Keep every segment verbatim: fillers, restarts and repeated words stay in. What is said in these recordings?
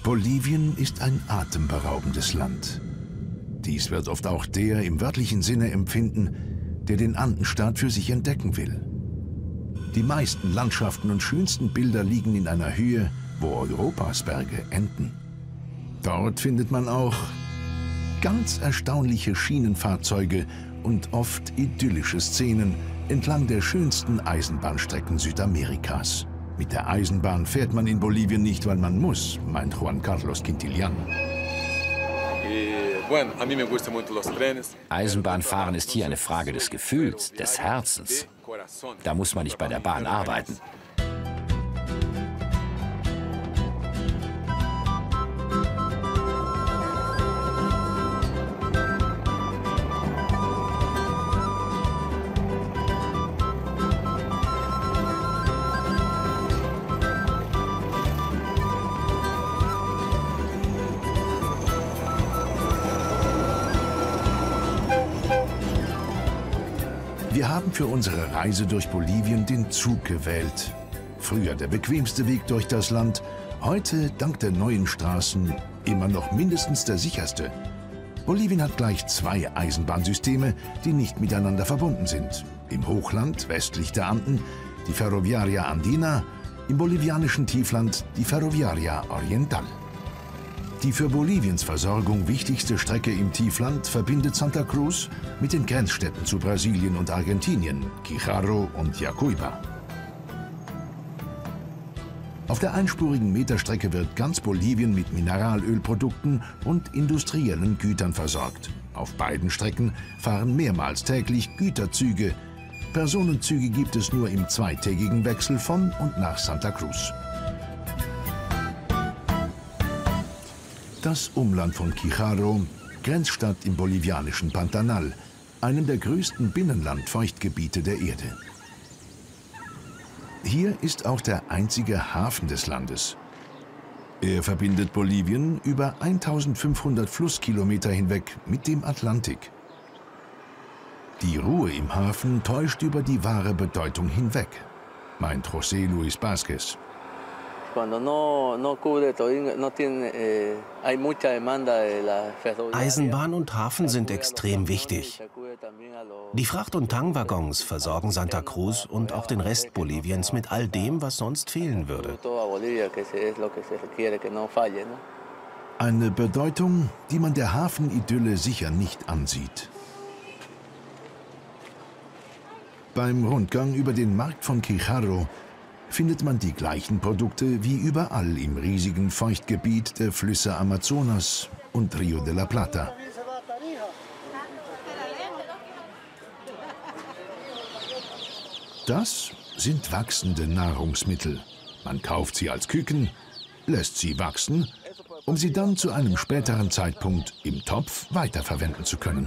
Bolivien ist ein atemberaubendes Land. Dies wird oft auch der im wörtlichen Sinne empfinden, der den Andenstaat für sich entdecken will. Die meisten Landschaften und schönsten Bilder liegen in einer Höhe, wo Europas Berge enden. Dort findet man auch ganz erstaunliche Schienenfahrzeuge und oft idyllische Szenen entlang der schönsten Eisenbahnstrecken Südamerikas. Mit der Eisenbahn fährt man in Bolivien nicht, weil man muss, meint Juan Carlos Quintilian. Eisenbahnfahren ist hier eine Frage des Gefühls, des Herzens. Da muss man nicht bei der Bahn arbeiten. Wir haben für unsere Reise durch Bolivien den Zug gewählt. Früher der bequemste Weg durch das Land, heute dank der neuen Straßen immer noch mindestens der sicherste. Bolivien hat gleich zwei Eisenbahnsysteme, die nicht miteinander verbunden sind. Im Hochland westlich der Anden die Ferroviaria Andina, im bolivianischen Tiefland die Ferroviaria Oriental. Die für Boliviens Versorgung wichtigste Strecke im Tiefland verbindet Santa Cruz mit den Grenzstädten zu Brasilien und Argentinien, Quijarro und Jacuiba. Auf der einspurigen Meterstrecke wird ganz Bolivien mit Mineralölprodukten und industriellen Gütern versorgt. Auf beiden Strecken fahren mehrmals täglich Güterzüge. Personenzüge gibt es nur im zweitägigen Wechsel von und nach Santa Cruz. Das Umland von Quijarro, Grenzstadt im bolivianischen Pantanal, einem der größten Binnenlandfeuchtgebiete der Erde. Hier ist auch der einzige Hafen des Landes. Er verbindet Bolivien über eintausendfünfhundert Flusskilometer hinweg mit dem Atlantik. Die Ruhe im Hafen täuscht über die wahre Bedeutung hinweg, meint José Luis Vázquez. Eisenbahn und Hafen sind extrem wichtig. Die Fracht- und Tangwaggons versorgen Santa Cruz und auch den Rest Boliviens mit all dem, was sonst fehlen würde. Eine Bedeutung, die man der Hafenidylle sicher nicht ansieht. Beim Rundgang über den Markt von Quijarro findet man die gleichen Produkte wie überall im riesigen Feuchtgebiet der Flüsse Amazonas und Rio de la Plata. Das sind wachsende Nahrungsmittel. Man kauft sie als Küken, lässt sie wachsen, um sie dann zu einem späteren Zeitpunkt im Topf weiterverwenden zu können.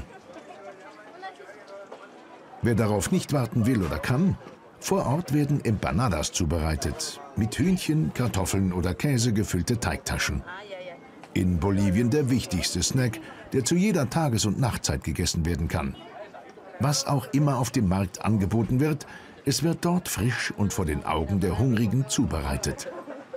Wer darauf nicht warten will oder kann, vor Ort werden Empanadas zubereitet, mit Hühnchen, Kartoffeln oder Käse gefüllte Teigtaschen. In Bolivien der wichtigste Snack, der zu jeder Tages- und Nachtzeit gegessen werden kann. Was auch immer auf dem Markt angeboten wird, es wird dort frisch und vor den Augen der Hungrigen zubereitet.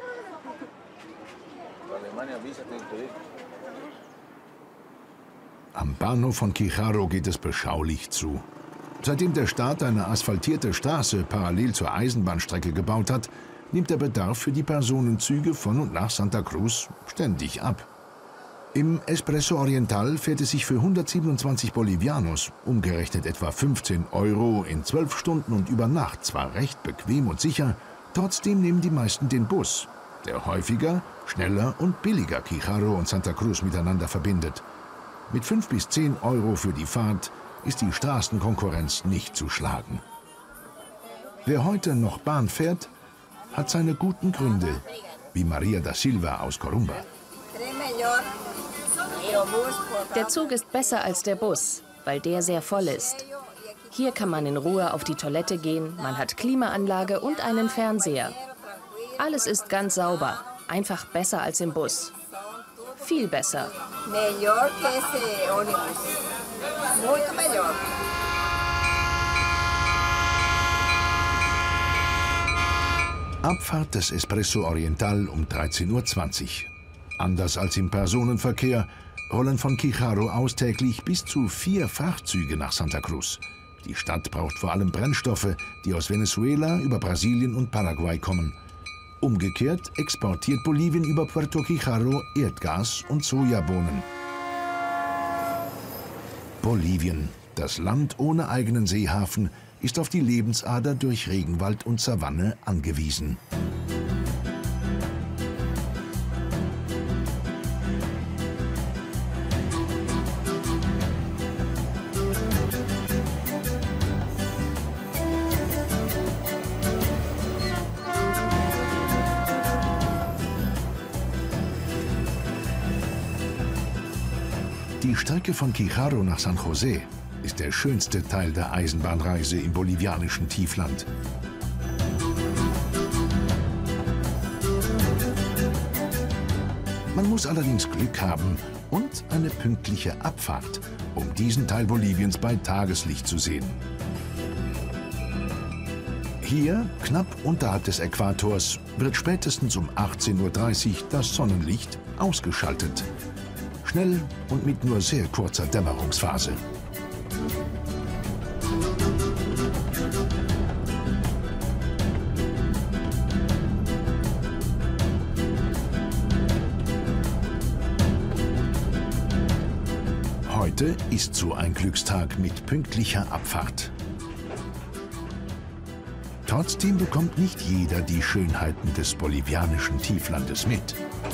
Am Bahnhof von Quijarro geht es beschaulich zu. Seitdem der Staat eine asphaltierte Straße parallel zur Eisenbahnstrecke gebaut hat, nimmt der Bedarf für die Personenzüge von und nach Santa Cruz ständig ab. Im Expreso Oriental fährt es sich für hundertsiebenundzwanzig Bolivianos, umgerechnet etwa fünfzehn Euro, in zwölf Stunden und über Nacht zwar recht bequem und sicher, trotzdem nehmen die meisten den Bus, der häufiger, schneller und billiger Quijarro und Santa Cruz miteinander verbindet. Mit fünf bis zehn Euro für die Fahrt ist die Straßenkonkurrenz nicht zu schlagen. Wer heute noch Bahn fährt, hat seine guten Gründe, wie Maria da Silva aus Corumba. Der Zug ist besser als der Bus, weil der sehr voll ist. Hier kann man in Ruhe auf die Toilette gehen, man hat Klimaanlage und einen Fernseher. Alles ist ganz sauber, einfach besser als im Bus. Viel besser. Abfahrt des Expreso Oriental um dreizehn Uhr zwanzig. Anders als im Personenverkehr rollen von Quijarro aus täglich bis zu vier Frachtzüge nach Santa Cruz. Die Stadt braucht vor allem Brennstoffe, die aus Venezuela über Brasilien und Paraguay kommen. Umgekehrt exportiert Bolivien über Puerto Quijarro Erdgas und Sojabohnen. Bolivien, das Land ohne eigenen Seehafen, ist auf die Lebensader durch Regenwald und Savanne angewiesen. Die Strecke von Quijarro nach San José ist der schönste Teil der Eisenbahnreise im bolivianischen Tiefland. Man muss allerdings Glück haben und eine pünktliche Abfahrt, um diesen Teil Boliviens bei Tageslicht zu sehen. Hier, knapp unterhalb des Äquators, wird spätestens um achtzehn Uhr dreißig das Sonnenlicht ausgeschaltet. Schnell und mit nur sehr kurzer Dämmerungsphase. Heute ist so ein Glückstag mit pünktlicher Abfahrt. Trotzdem bekommt nicht jeder die Schönheiten des bolivianischen Tieflandes mit.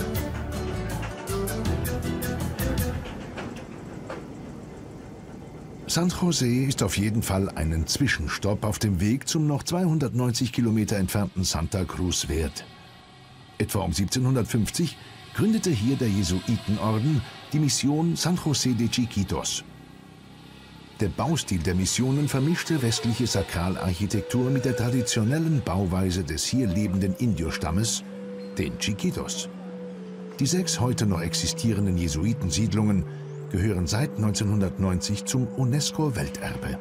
San José ist auf jeden Fall einen Zwischenstopp auf dem Weg zum noch zweihundertneunzig Kilometer entfernten Santa Cruz wert. Etwa um siebzehnhundertfünfzig gründete hier der Jesuitenorden die Mission San José de Chiquitos. Der Baustil der Missionen vermischte westliche Sakralarchitektur mit der traditionellen Bauweise des hier lebenden Indiostammes, den Chiquitos. Die sechs heute noch existierenden Jesuitensiedlungen gehören seit neunzehnhundertneunzig zum UNESCO-Welterbe.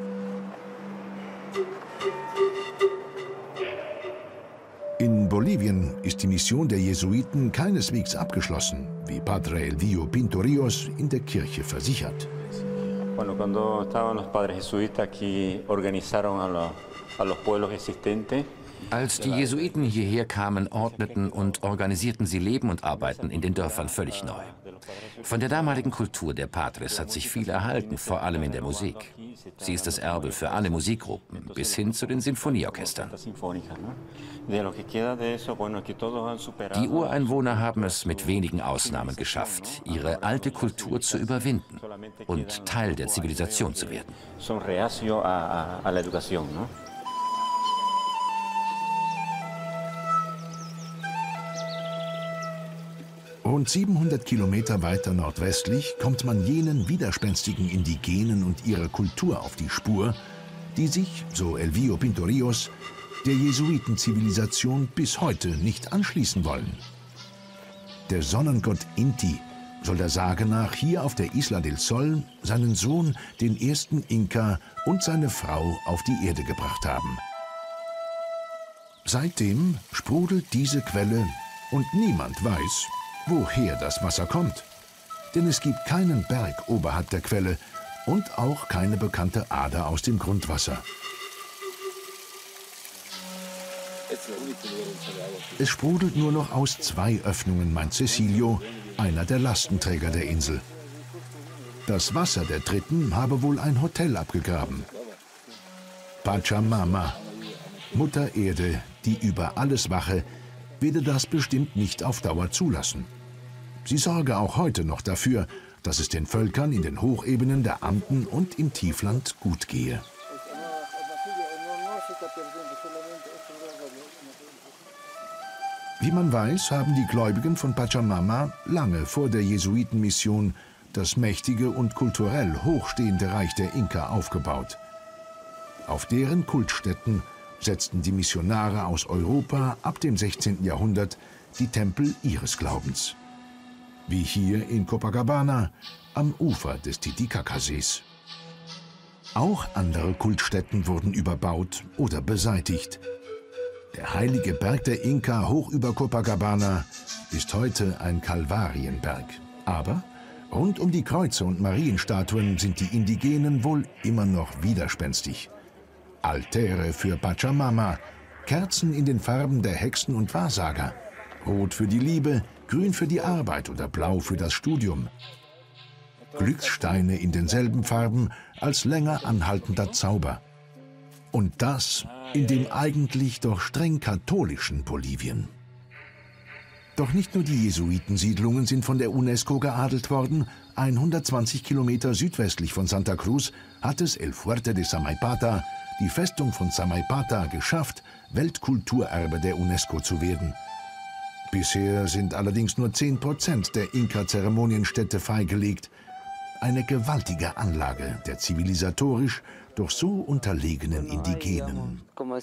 In Bolivien ist die Mission der Jesuiten keineswegs abgeschlossen, wie Padre Elvio Pinto-Ríos in der Kirche versichert. Bueno, cuando estaban los padres jesuitas aquí organizaron a los, a los pueblos existentes. Als die Jesuiten hierher kamen, ordneten und organisierten sie Leben und Arbeiten in den Dörfern völlig neu. Von der damaligen Kultur der Padres hat sich viel erhalten, vor allem in der Musik. Sie ist das Erbe für alle Musikgruppen, bis hin zu den Sinfonieorchestern. Die Ureinwohner haben es mit wenigen Ausnahmen geschafft, ihre alte Kultur zu überwinden und Teil der Zivilisation zu werden. Rund siebenhundert Kilometer weiter nordwestlich kommt man jenen widerspenstigen Indigenen und ihrer Kultur auf die Spur, die sich, so Elvio Pinto-Ríos, der Jesuitenzivilisation bis heute nicht anschließen wollen. Der Sonnengott Inti soll der Sage nach hier auf der Isla del Sol seinen Sohn, den ersten Inka, und seine Frau auf die Erde gebracht haben. Seitdem sprudelt diese Quelle und niemand weiß, woher das Wasser kommt. Denn es gibt keinen Berg oberhalb der Quelle und auch keine bekannte Ader aus dem Grundwasser. Es sprudelt nur noch aus zwei Öffnungen, meint Cecilio, einer der Lastenträger der Insel. Das Wasser der dritten habe wohl ein Hotel abgegraben. Pachamama, Mutter Erde, die über alles wache, werde das bestimmt nicht auf Dauer zulassen. Sie sorge auch heute noch dafür, dass es den Völkern in den Hochebenen der Anden und im Tiefland gut gehe. Wie man weiß, haben die Gläubigen von Pachamama lange vor der Jesuitenmission das mächtige und kulturell hochstehende Reich der Inka aufgebaut. Auf deren Kultstätten setzten die Missionare aus Europa ab dem sechzehnten Jahrhundert die Tempel ihres Glaubens. Wie hier in Copacabana am Ufer des Titicacasees. Auch andere Kultstätten wurden überbaut oder beseitigt. Der heilige Berg der Inka hoch über Copacabana ist heute ein Kalvarienberg. Aber rund um die Kreuze und Marienstatuen sind die Indigenen wohl immer noch widerspenstig. Altäre für Pachamama, Kerzen in den Farben der Hexen und Wahrsager. Rot für die Liebe, grün für die Arbeit oder blau für das Studium. Glückssteine in denselben Farben als länger anhaltender Zauber. Und das in dem eigentlich doch streng katholischen Bolivien. Doch nicht nur die Jesuitensiedlungen sind von der UNESCO geadelt worden. hundertzwanzig Kilometer südwestlich von Santa Cruz hat es El Fuerte de Samaipata, die Festung von Samaipata, geschafft, Weltkulturerbe der UNESCO zu werden. Bisher sind allerdings nur zehn Prozent der Inka-Zeremonienstätte freigelegt. Eine gewaltige Anlage der zivilisatorisch doch so unterlegenen Indigenen.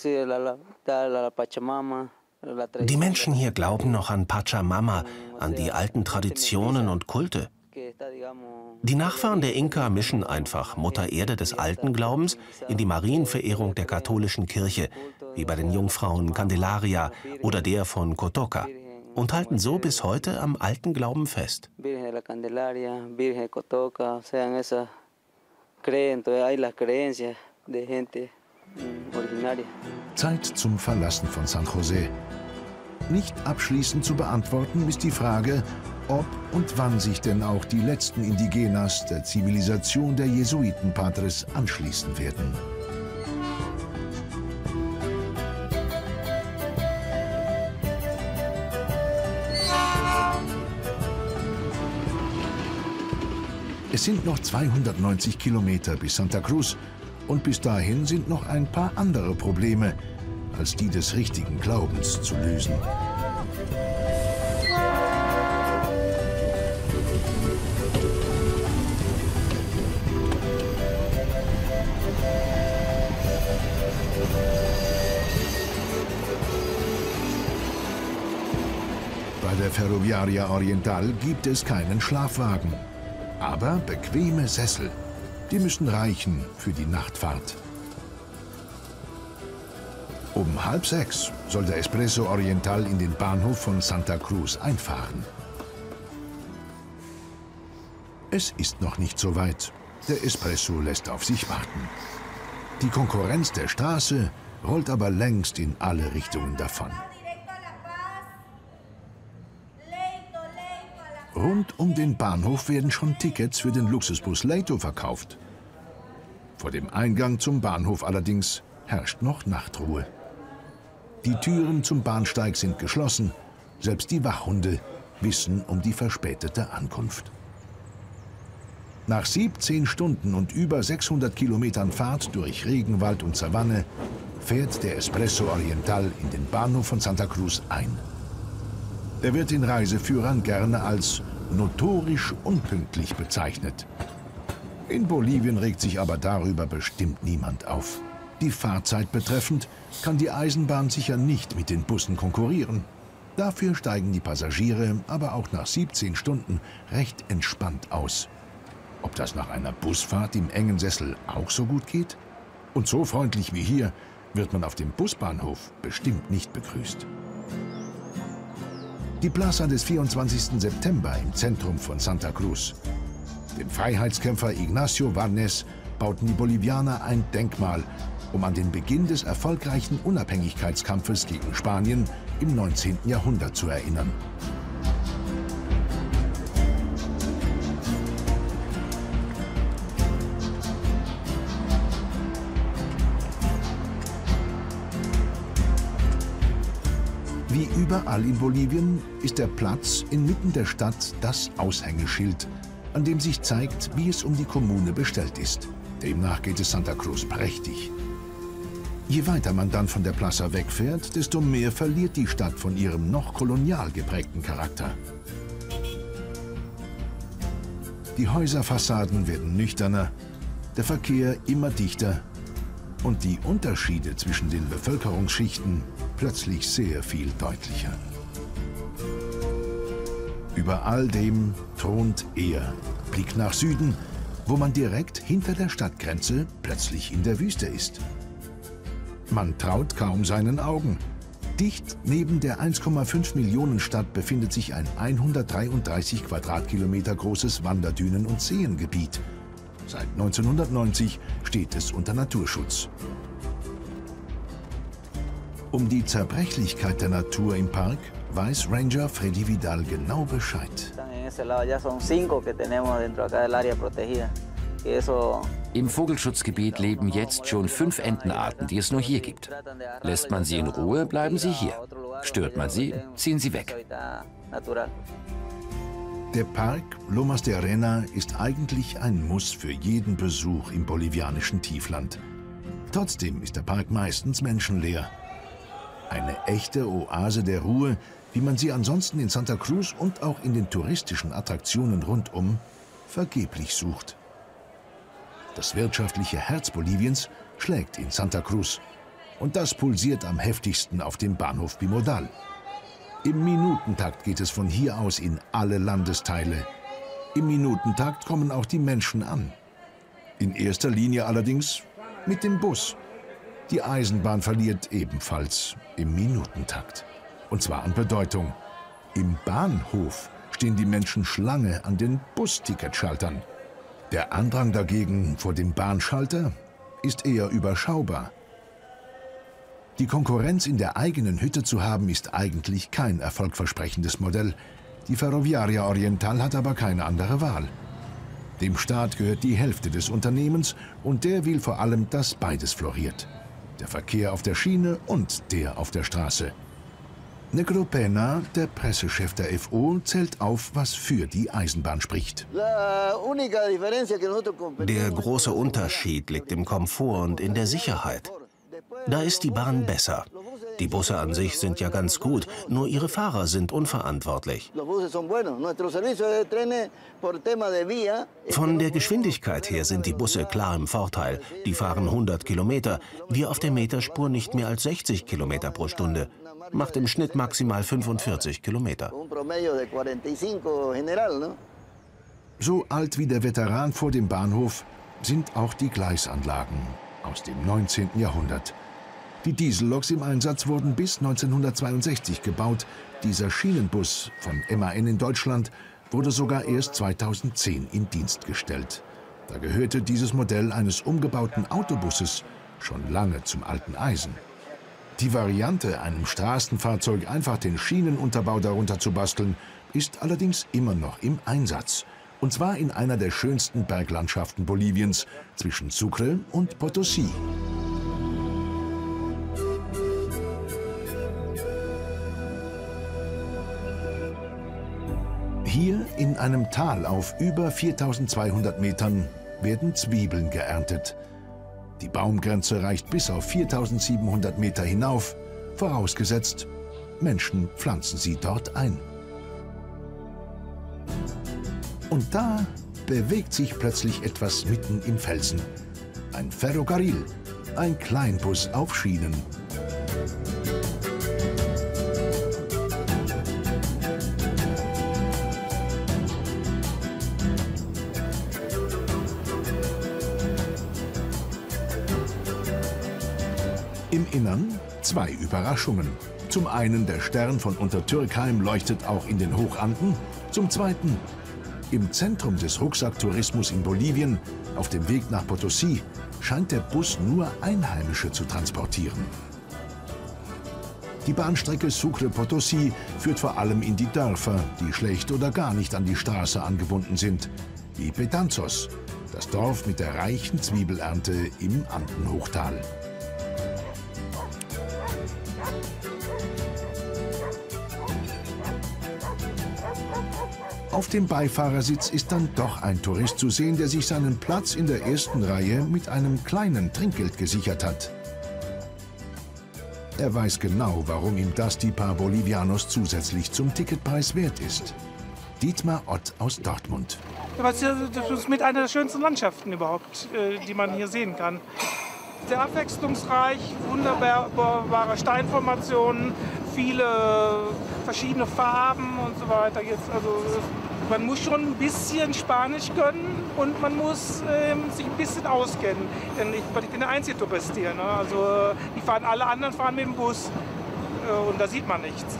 Die Menschen hier glauben noch an Pachamama, an die alten Traditionen und Kulte. Die Nachfahren der Inka mischen einfach Mutter Erde des alten Glaubens in die Marienverehrung der katholischen Kirche, wie bei den Jungfrauen Candelaria oder der von Cotoca, und halten so bis heute am alten Glauben fest. Zeit zum Verlassen von San José. Nicht abschließend zu beantworten ist die Frage, ob und wann sich denn auch die letzten Indigenas der Zivilisation der Jesuitenpadres anschließen werden. Es sind noch zweihundertneunzig Kilometer bis Santa Cruz und bis dahin sind noch ein paar andere Probleme als die des richtigen Glaubens zu lösen. Bei der Ferroviaria Oriental gibt es keinen Schlafwagen. Aber bequeme Sessel, die müssen reichen für die Nachtfahrt. Um halb sechs soll der Espresso Oriental in den Bahnhof von Santa Cruz einfahren. Es ist noch nicht so weit. Der Espresso lässt auf sich warten. Die Konkurrenz der Straße rollt aber längst in alle Richtungen davon. Rund um den Bahnhof werden schon Tickets für den Luxusbus Leito verkauft. Vor dem Eingang zum Bahnhof allerdings herrscht noch Nachtruhe. Die Türen zum Bahnsteig sind geschlossen. Selbst die Wachhunde wissen um die verspätete Ankunft. Nach siebzehn Stunden und über sechshundert Kilometern Fahrt durch Regenwald und Savanne fährt der Espresso Oriental in den Bahnhof von Santa Cruz ein. Er wird den Reiseführern gerne als notorisch unpünktlich bezeichnet. In Bolivien regt sich aber darüber bestimmt niemand auf. Die Fahrzeit betreffend kann die Eisenbahn sicher nicht mit den Bussen konkurrieren. Dafür steigen die Passagiere aber auch nach siebzehn Stunden recht entspannt aus. Ob das nach einer Busfahrt im engen Sessel auch so gut geht? Und so freundlich wie hier wird man auf dem Busbahnhof bestimmt nicht begrüßt. Die Plaza des vierundzwanzigsten September im Zentrum von Santa Cruz. Dem Freiheitskämpfer Ignacio Warnes bauten die Bolivianer ein Denkmal, um an den Beginn des erfolgreichen Unabhängigkeitskampfes gegen Spanien im neunzehnten Jahrhundert zu erinnern. Wie überall in Bolivien ist der Platz inmitten der Stadt das Aushängeschild, an dem sich zeigt, wie es um die Kommune bestellt ist. Demnach geht es Santa Cruz prächtig. Je weiter man dann von der Plaza wegfährt, desto mehr verliert die Stadt von ihrem noch kolonial geprägten Charakter. Die Häuserfassaden werden nüchterner, der Verkehr immer dichter und die Unterschiede zwischen den Bevölkerungsschichten plötzlich sehr viel deutlicher. Über all dem thront er, Blick nach Süden, wo man direkt hinter der Stadtgrenze plötzlich in der Wüste ist. Man traut kaum seinen Augen. Dicht neben der eins Komma fünf Millionen Stadt befindet sich ein hundertdreiunddreißig Quadratkilometer großes Wanderdünen- und Seengebiet. Seit neunzehnhundertneunzig steht es unter Naturschutz. Um die Zerbrechlichkeit der Natur im Park weiß Ranger Freddy Vidal genau Bescheid. Im Vogelschutzgebiet leben jetzt schon fünf Entenarten, die es nur hier gibt. Lässt man sie in Ruhe, bleiben sie hier. Stört man sie, ziehen sie weg. Der Park Lomas de Arena ist eigentlich ein Muss für jeden Besuch im bolivianischen Tiefland. Trotzdem ist der Park meistens menschenleer. Eine echte Oase der Ruhe, wie man sie ansonsten in Santa Cruz und auch in den touristischen Attraktionen rundum vergeblich sucht. Das wirtschaftliche Herz Boliviens schlägt in Santa Cruz. Und das pulsiert am heftigsten auf dem Bahnhof Bimodal. Im Minutentakt geht es von hier aus in alle Landesteile. Im Minutentakt kommen auch die Menschen an. In erster Linie allerdings mit dem Bus. Die Eisenbahn verliert ebenfalls im Minutentakt. Und zwar an Bedeutung. Im Bahnhof stehen die Menschen Schlange an den Busticketschaltern. Der Andrang dagegen vor dem Bahnschalter ist eher überschaubar. Die Konkurrenz in der eigenen Hütte zu haben, ist eigentlich kein erfolgversprechendes Modell. Die Ferroviaria Oriental hat aber keine andere Wahl. Dem Staat gehört die Hälfte des Unternehmens und der will vor allem, dass beides floriert. Der Verkehr auf der Schiene und der auf der Straße. Negro Pena, der Pressechef der F O, zählt auf, was für die Eisenbahn spricht. Der große Unterschied liegt im Komfort und in der Sicherheit. Da ist die Bahn besser. Die Busse an sich sind ja ganz gut, nur ihre Fahrer sind unverantwortlich. Von der Geschwindigkeit her sind die Busse klar im Vorteil. Die fahren hundert Kilometer, wir auf der Meterspur nicht mehr als sechzig Kilometer pro Stunde. Macht im Schnitt maximal fünfundvierzig Kilometer. So alt wie der Veteran vor dem Bahnhof sind auch die Gleisanlagen aus dem neunzehnten Jahrhundert. Die Dieselloks im Einsatz wurden bis neunzehnhundertzweiundsechzig gebaut. Dieser Schienenbus von M A N in Deutschland wurde sogar erst zweitausendzehn in Dienst gestellt. Da gehörte dieses Modell eines umgebauten Autobusses schon lange zum alten Eisen. Die Variante, einem Straßenfahrzeug einfach den Schienenunterbau darunter zu basteln, ist allerdings immer noch im Einsatz. Und zwar in einer der schönsten Berglandschaften Boliviens, zwischen Sucre und Potosí. Hier in einem Tal auf über viertausendzweihundert Metern werden Zwiebeln geerntet. Die Baumgrenze reicht bis auf viertausendsiebenhundert Meter hinauf, vorausgesetzt, Menschen pflanzen sie dort ein. Und da bewegt sich plötzlich etwas mitten im Felsen. Ein Ferrocarril, ein Kleinbus auf Schienen. Im Innern zwei Überraschungen. Zum einen, der Stern von Untertürkheim leuchtet auch in den Hochanden. Zum zweiten, im Zentrum des Rucksacktourismus in Bolivien, auf dem Weg nach Potosí, scheint der Bus nur Einheimische zu transportieren. Die Bahnstrecke Sucre-Potosí führt vor allem in die Dörfer, die schlecht oder gar nicht an die Straße angebunden sind, wie Betanzos, das Dorf mit der reichen Zwiebelernte im Andenhochtal. Auf dem Beifahrersitz ist dann doch ein Tourist zu sehen, der sich seinen Platz in der ersten Reihe mit einem kleinen Trinkgeld gesichert hat. Er weiß genau, warum ihm das die paar Bolivianos zusätzlich zum Ticketpreis wert ist. Dietmar Ott aus Dortmund. Das ist mit einer der schönsten Landschaften überhaupt, die man hier sehen kann. Sehr abwechslungsreich, wunderbare Steinformationen, viele verschiedene Farben und so weiter. Jetzt, also, man muss schon ein bisschen Spanisch können und man muss ähm, sich ein bisschen auskennen. Denn ich, ich bin der einzige Tourist hier. Ne? Also, die fahren, alle anderen fahren mit dem Bus. äh, und da sieht man nichts.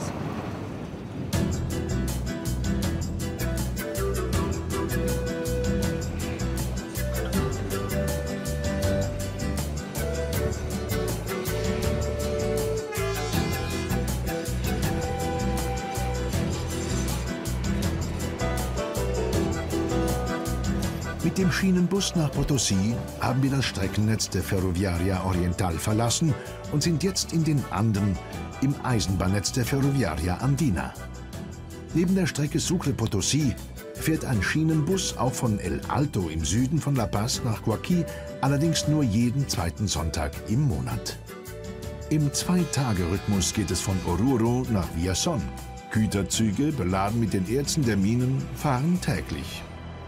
Mit dem Schienenbus nach Potosí haben wir das Streckennetz der Ferroviaria Oriental verlassen und sind jetzt in den Anden im Eisenbahnnetz der Ferroviaria Andina. Neben der Strecke Sucre-Potosí fährt ein Schienenbus auch von El Alto im Süden von La Paz nach Guaqui, allerdings nur jeden zweiten Sonntag im Monat. Im Zwei-Tage-Rhythmus geht es von Oruro nach Villazón. Güterzüge, beladen mit den Erzen der Minen, fahren täglich.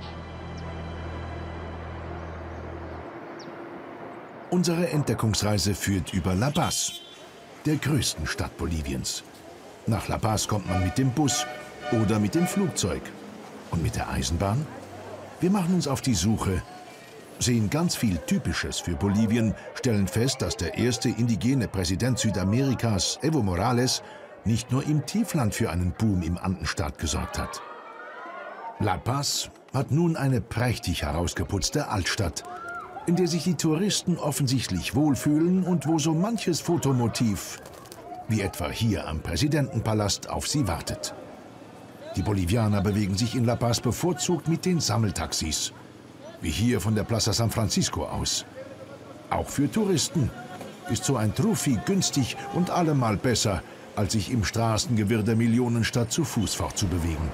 Unsere Entdeckungsreise führt über La Paz, der größten Stadt Boliviens. Nach La Paz kommt man mit dem Bus oder mit dem Flugzeug. Und mit der Eisenbahn? Wir machen uns auf die Suche, sehen ganz viel Typisches für Bolivien, stellen fest, dass der erste indigene Präsident Südamerikas, Evo Morales, nicht nur im Tiefland für einen Boom im Andenstaat gesorgt hat. La Paz hat nun eine prächtig herausgeputzte Altstadt, in der sich die Touristen offensichtlich wohlfühlen und wo so manches Fotomotiv, wie etwa hier am Präsidentenpalast, auf sie wartet. Die Bolivianer bewegen sich in La Paz bevorzugt mit den Sammeltaxis, wie hier von der Plaza San Francisco aus. Auch für Touristen ist so ein Trufi günstig und allemal besser, als sich im Straßengewirr der Millionenstadt zu Fuß fortzubewegen.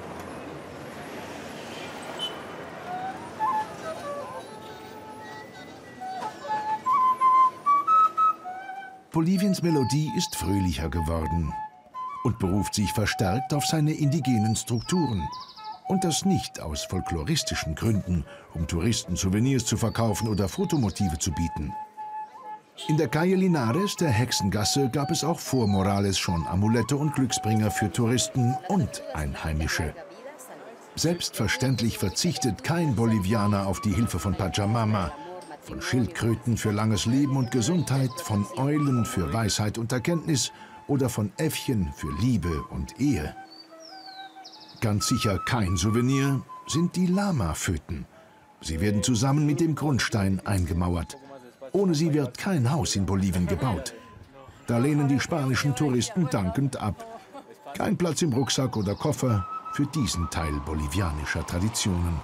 Boliviens Melodie ist fröhlicher geworden und beruft sich verstärkt auf seine indigenen Strukturen. Und das nicht aus folkloristischen Gründen, um Touristen Souvenirs zu verkaufen oder Fotomotive zu bieten. In der Calle Linares, der Hexengasse, gab es auch vor Morales schon Amulette und Glücksbringer für Touristen und Einheimische. Selbstverständlich verzichtet kein Bolivianer auf die Hilfe von Pachamama, von Schildkröten für langes Leben und Gesundheit, von Eulen für Weisheit und Erkenntnis oder von Äffchen für Liebe und Ehe. Ganz sicher kein Souvenir sind die Lama-Föten. Sie werden zusammen mit dem Grundstein eingemauert. Ohne sie wird kein Haus in Bolivien gebaut. Da lehnen die spanischen Touristen dankend ab. Kein Platz im Rucksack oder Koffer für diesen Teil bolivianischer Traditionen.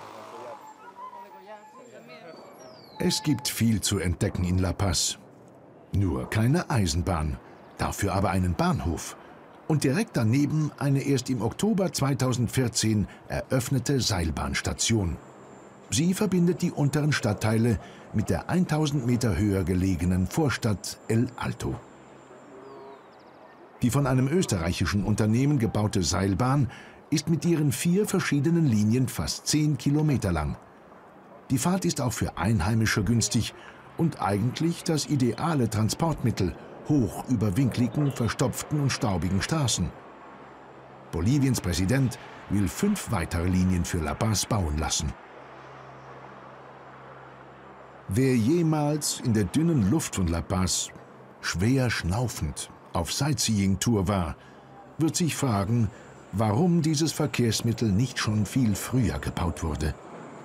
Es gibt viel zu entdecken in La Paz. Nur keine Eisenbahn, dafür aber einen Bahnhof. Und direkt daneben eine erst im Oktober zweitausendvierzehn eröffnete Seilbahnstation. Sie verbindet die unteren Stadtteile mit der tausend Meter höher gelegenen Vorstadt El Alto. Die von einem österreichischen Unternehmen gebaute Seilbahn ist mit ihren vier verschiedenen Linien fast zehn Kilometer lang. Die Fahrt ist auch für Einheimische günstig und eigentlich das ideale Transportmittel, hoch über winkligen, verstopften und staubigen Straßen. Boliviens Präsident will fünf weitere Linien für La Paz bauen lassen. Wer jemals in der dünnen Luft von La Paz, schwer schnaufend, auf Sightseeing-Tour war, wird sich fragen, warum dieses Verkehrsmittel nicht schon viel früher gebaut wurde.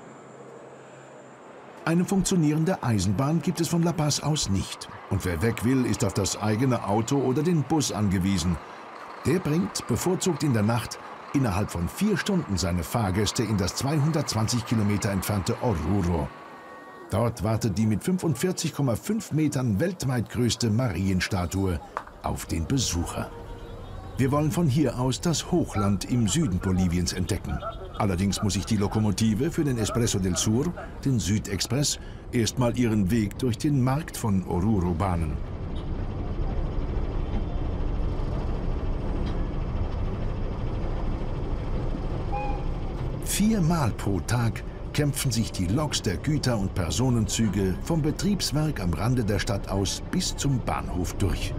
Eine funktionierende Eisenbahn gibt es von La Paz aus nicht. Und wer weg will, ist auf das eigene Auto oder den Bus angewiesen. Der bringt, bevorzugt in der Nacht, innerhalb von vier Stunden seine Fahrgäste in das zweihundertzwanzig Kilometer entfernte Oruro. Dort wartet die mit fünfundvierzig Komma fünf Metern weltweit größte Marienstatue auf den Besucher. Wir wollen von hier aus das Hochland im Süden Boliviens entdecken. Allerdings muss sich die Lokomotive für den Expreso del Sur, den Südexpress, erstmal ihren Weg durch den Markt von Oruro bahnen. Viermal pro Tag kämpfen sich die Loks der Güter- und Personenzüge vom Betriebswerk am Rande der Stadt aus bis zum Bahnhof durch.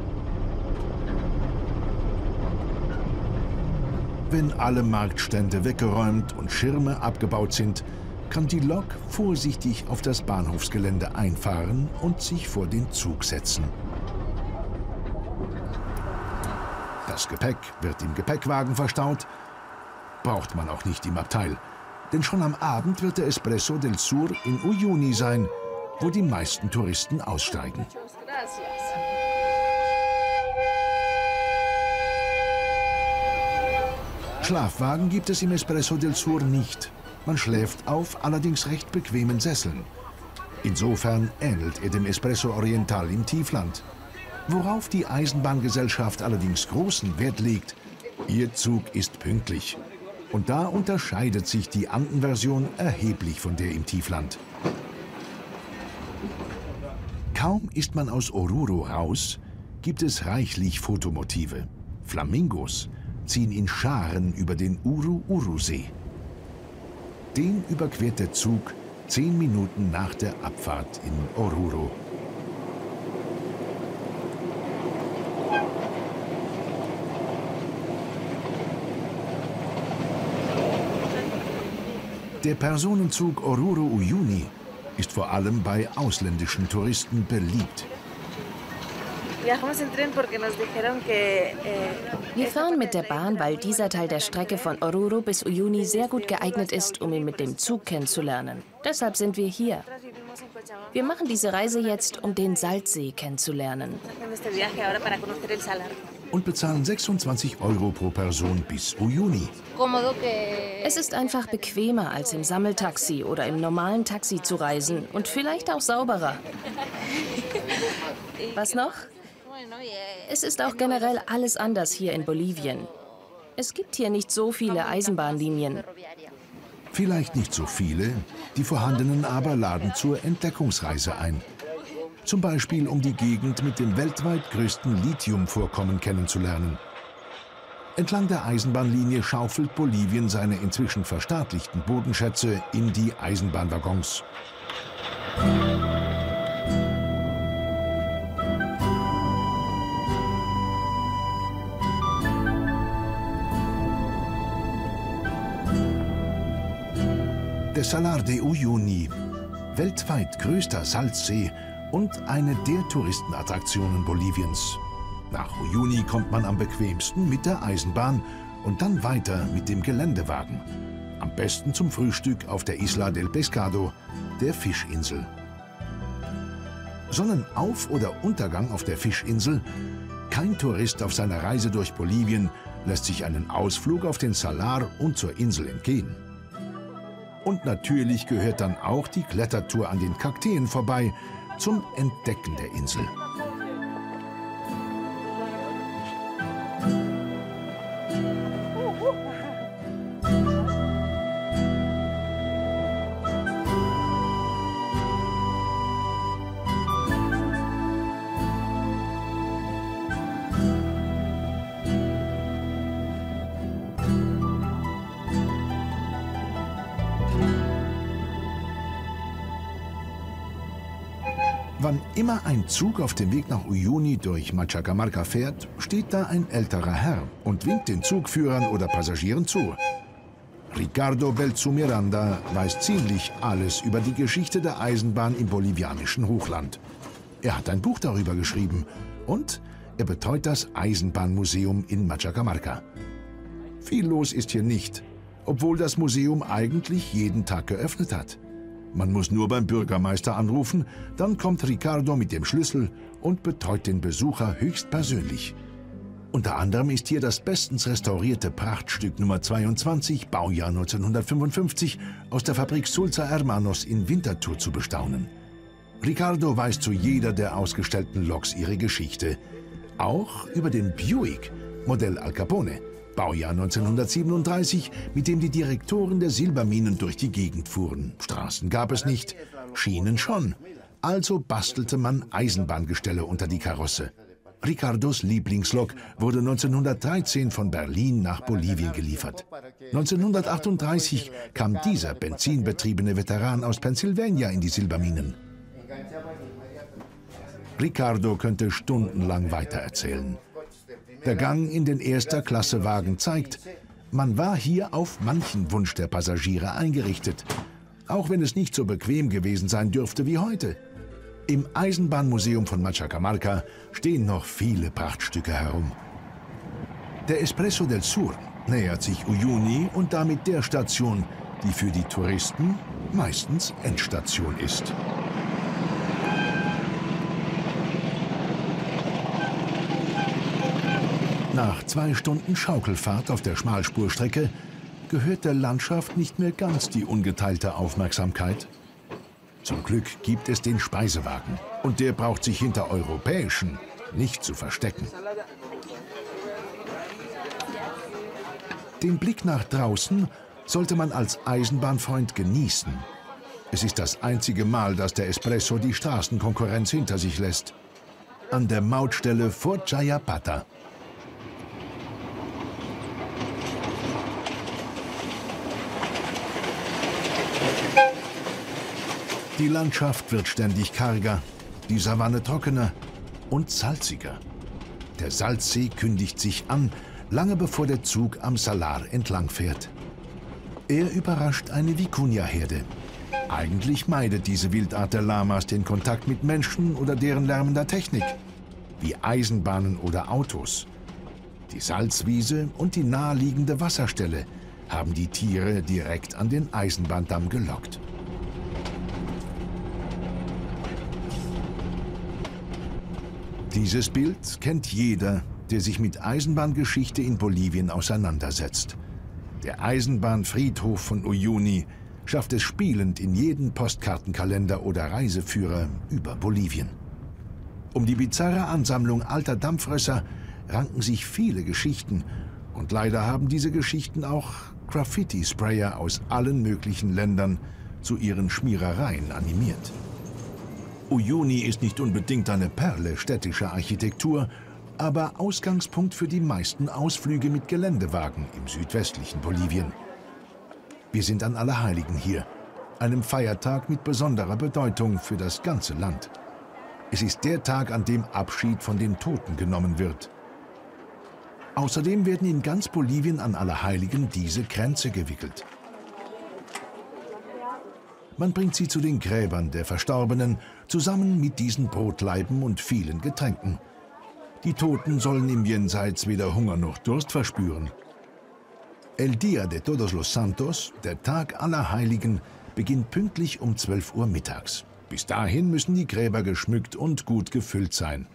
Wenn alle Marktstände weggeräumt und Schirme abgebaut sind, kann die Lok vorsichtig auf das Bahnhofsgelände einfahren und sich vor den Zug setzen. Das Das Gepäck wird im Gepäckwagen verstaut. Braucht man auch nicht im Abteil. Denn schon am Abend wird der Espresso del Sur in Uyuni sein, wo die meisten Touristen aussteigen. Schlafwagen gibt es im Espresso del Sur nicht. Man schläft auf allerdings recht bequemen Sesseln. Insofern ähnelt er dem Espresso Oriental im Tiefland. Worauf die Eisenbahngesellschaft allerdings großen Wert legt, ihr Zug ist pünktlich. Und da unterscheidet sich die Anden-Version erheblich von der im Tiefland. Kaum ist man aus Oruro raus, gibt es reichlich Fotomotive. Flamingos ziehen in Scharen über den Uru-Uru-See. Den überquert der Zug zehn Minuten nach der Abfahrt in Oruro. Der Personenzug Oruro-Uyuni ist vor allem bei ausländischen Touristen beliebt. Wir fahren mit der Bahn, weil dieser Teil der Strecke von Oruro bis Uyuni sehr gut geeignet ist, um ihn mit dem Zug kennenzulernen. Deshalb sind wir hier. Wir machen diese Reise jetzt, um den Salzsee kennenzulernen. Und bezahlen sechsundzwanzig Euro pro Person bis Uyuni. Es ist einfach bequemer, als im Sammeltaxi oder im normalen Taxi zu reisen und vielleicht auch sauberer. Was noch? Es ist auch generell alles anders hier in Bolivien. Es gibt hier nicht so viele Eisenbahnlinien. Vielleicht nicht so viele, die vorhandenen aber laden zur Entdeckungsreise ein. Zum Beispiel, um die Gegend mit dem weltweit größten Lithiumvorkommen kennenzulernen. Entlang der Eisenbahnlinie schaufelt Bolivien seine inzwischen verstaatlichten Bodenschätze in die Eisenbahnwaggons. Der Salar de Uyuni, weltweit größter Salzsee und eine der Touristenattraktionen Boliviens. Nach Uyuni kommt man am bequemsten mit der Eisenbahn und dann weiter mit dem Geländewagen. Am besten zum Frühstück auf der Isla del Pescado, der Fischinsel. Sonnenauf- oder Untergang auf der Fischinsel? Kein Tourist auf seiner Reise durch Bolivien lässt sich einen Ausflug auf den Salar und zur Insel entgehen. Und natürlich gehört dann auch die Klettertour an den Kakteen vorbei zum Entdecken der Insel. Wann immer ein Zug auf dem Weg nach Uyuni durch Machacamarca fährt, steht da ein älterer Herr und winkt den Zugführern oder Passagieren zu. Ricardo Belzu Miranda weiß ziemlich alles über die Geschichte der Eisenbahn im bolivianischen Hochland. Er hat ein Buch darüber geschrieben und er betreut das Eisenbahnmuseum in Machacamarca. Viel los ist hier nicht, obwohl das Museum eigentlich jeden Tag geöffnet hat. Man muss nur beim Bürgermeister anrufen, dann kommt Ricardo mit dem Schlüssel und betreut den Besucher höchstpersönlich. Unter anderem ist hier das bestens restaurierte Prachtstück Nummer zweiundzwanzig, Baujahr neunzehnhundertfünfundfünfzig, aus der Fabrik Sulzer Hermanos in Winterthur zu bestaunen. Ricardo weiß zu jeder der ausgestellten Loks ihre Geschichte. Auch über den Buick, Modell Al Capone, Baujahr neunzehnhundertsiebenunddreißig, mit dem die Direktoren der Silberminen durch die Gegend fuhren. Straßen gab es nicht, Schienen schon. Also bastelte man Eisenbahngestelle unter die Karosse. Ricardos Lieblingslok wurde neunzehnhundertdreizehn von Berlin nach Bolivien geliefert. neunzehnhundertachtunddreißig kam dieser benzinbetriebene Veteran aus Pennsylvania in die Silberminen. Ricardo könnte stundenlang weitererzählen. Der Gang in den Erster-Klasse-Wagen zeigt, man war hier auf manchen Wunsch der Passagiere eingerichtet, auch wenn es nicht so bequem gewesen sein dürfte wie heute. Im Eisenbahnmuseum von Machacamarca stehen noch viele Prachtstücke herum. Der Espresso del Sur nähert sich Uyuni und damit der Station, die für die Touristen meistens Endstation ist. Nach zwei Stunden Schaukelfahrt auf der Schmalspurstrecke gehört der Landschaft nicht mehr ganz die ungeteilte Aufmerksamkeit. Zum Glück gibt es den Speisewagen und der braucht sich hinter europäischen nicht zu verstecken. Den Blick nach draußen sollte man als Eisenbahnfreund genießen. Es ist das einzige Mal, dass der Espresso die Straßenkonkurrenz hinter sich lässt. An der Mautstelle vor Jayapatha. Die Landschaft wird ständig karger, die Savanne trockener und salziger. Der Salzsee kündigt sich an, lange bevor der Zug am Salar entlangfährt. Er überrascht eine Vicuña-Herde. Eigentlich meidet diese Wildart der Lamas den Kontakt mit Menschen oder deren lärmender Technik, wie Eisenbahnen oder Autos. Die Salzwiese und die naheliegende Wasserstelle haben die Tiere direkt an den Eisenbahndamm gelockt. Dieses Bild kennt jeder, der sich mit Eisenbahngeschichte in Bolivien auseinandersetzt. Der Eisenbahnfriedhof von Uyuni schafft es spielend in jeden Postkartenkalender oder Reiseführer über Bolivien. Um die bizarre Ansammlung alter Dampfrösser ranken sich viele Geschichten und leider haben diese Geschichten auch Graffiti-Sprayer aus allen möglichen Ländern zu ihren Schmierereien animiert. Uyuni ist nicht unbedingt eine Perle städtischer Architektur, aber Ausgangspunkt für die meisten Ausflüge mit Geländewagen im südwestlichen Bolivien. Wir sind an Allerheiligen hier, einem Feiertag mit besonderer Bedeutung für das ganze Land. Es ist der Tag, an dem Abschied von den Toten genommen wird. Außerdem werden in ganz Bolivien an Allerheiligen diese Kränze gewickelt. Man bringt sie zu den Gräbern der Verstorbenen, zusammen mit diesen Brotlaiben und vielen Getränken. Die Toten sollen im Jenseits weder Hunger noch Durst verspüren. El Día de Todos los Santos, der Tag aller Heiligen, beginnt pünktlich um zwölf Uhr mittags. Bis dahin müssen die Gräber geschmückt und gut gefüllt sein.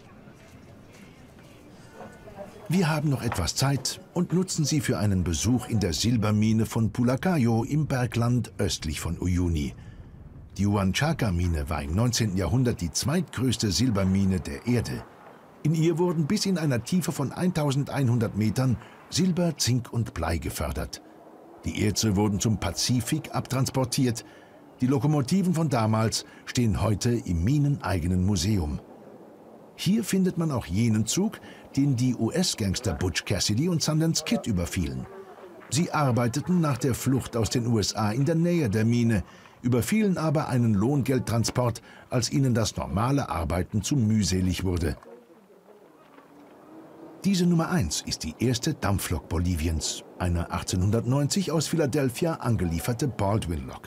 Wir haben noch etwas Zeit und nutzen sie für einen Besuch in der Silbermine von Pulacayo im Bergland östlich von Uyuni. Die Huanchaca-Mine war im neunzehnten Jahrhundert die zweitgrößte Silbermine der Erde. In ihr wurden bis in einer Tiefe von eintausendeinhundert Metern Silber, Zink und Blei gefördert. Die Erze wurden zum Pazifik abtransportiert. Die Lokomotiven von damals stehen heute im mineneigenen Museum. Hier findet man auch jenen Zug, den die U S-Gangster Butch Cassidy und Sundance Kid überfielen. Sie arbeiteten nach der Flucht aus den U S A in der Nähe der Mine, überfielen aber einen Lohngeldtransport, als ihnen das normale Arbeiten zu mühselig wurde. Diese Nummer eins ist die erste Dampflok Boliviens, eine achtzehnhundertneunzig aus Philadelphia angelieferte Baldwin-Lok.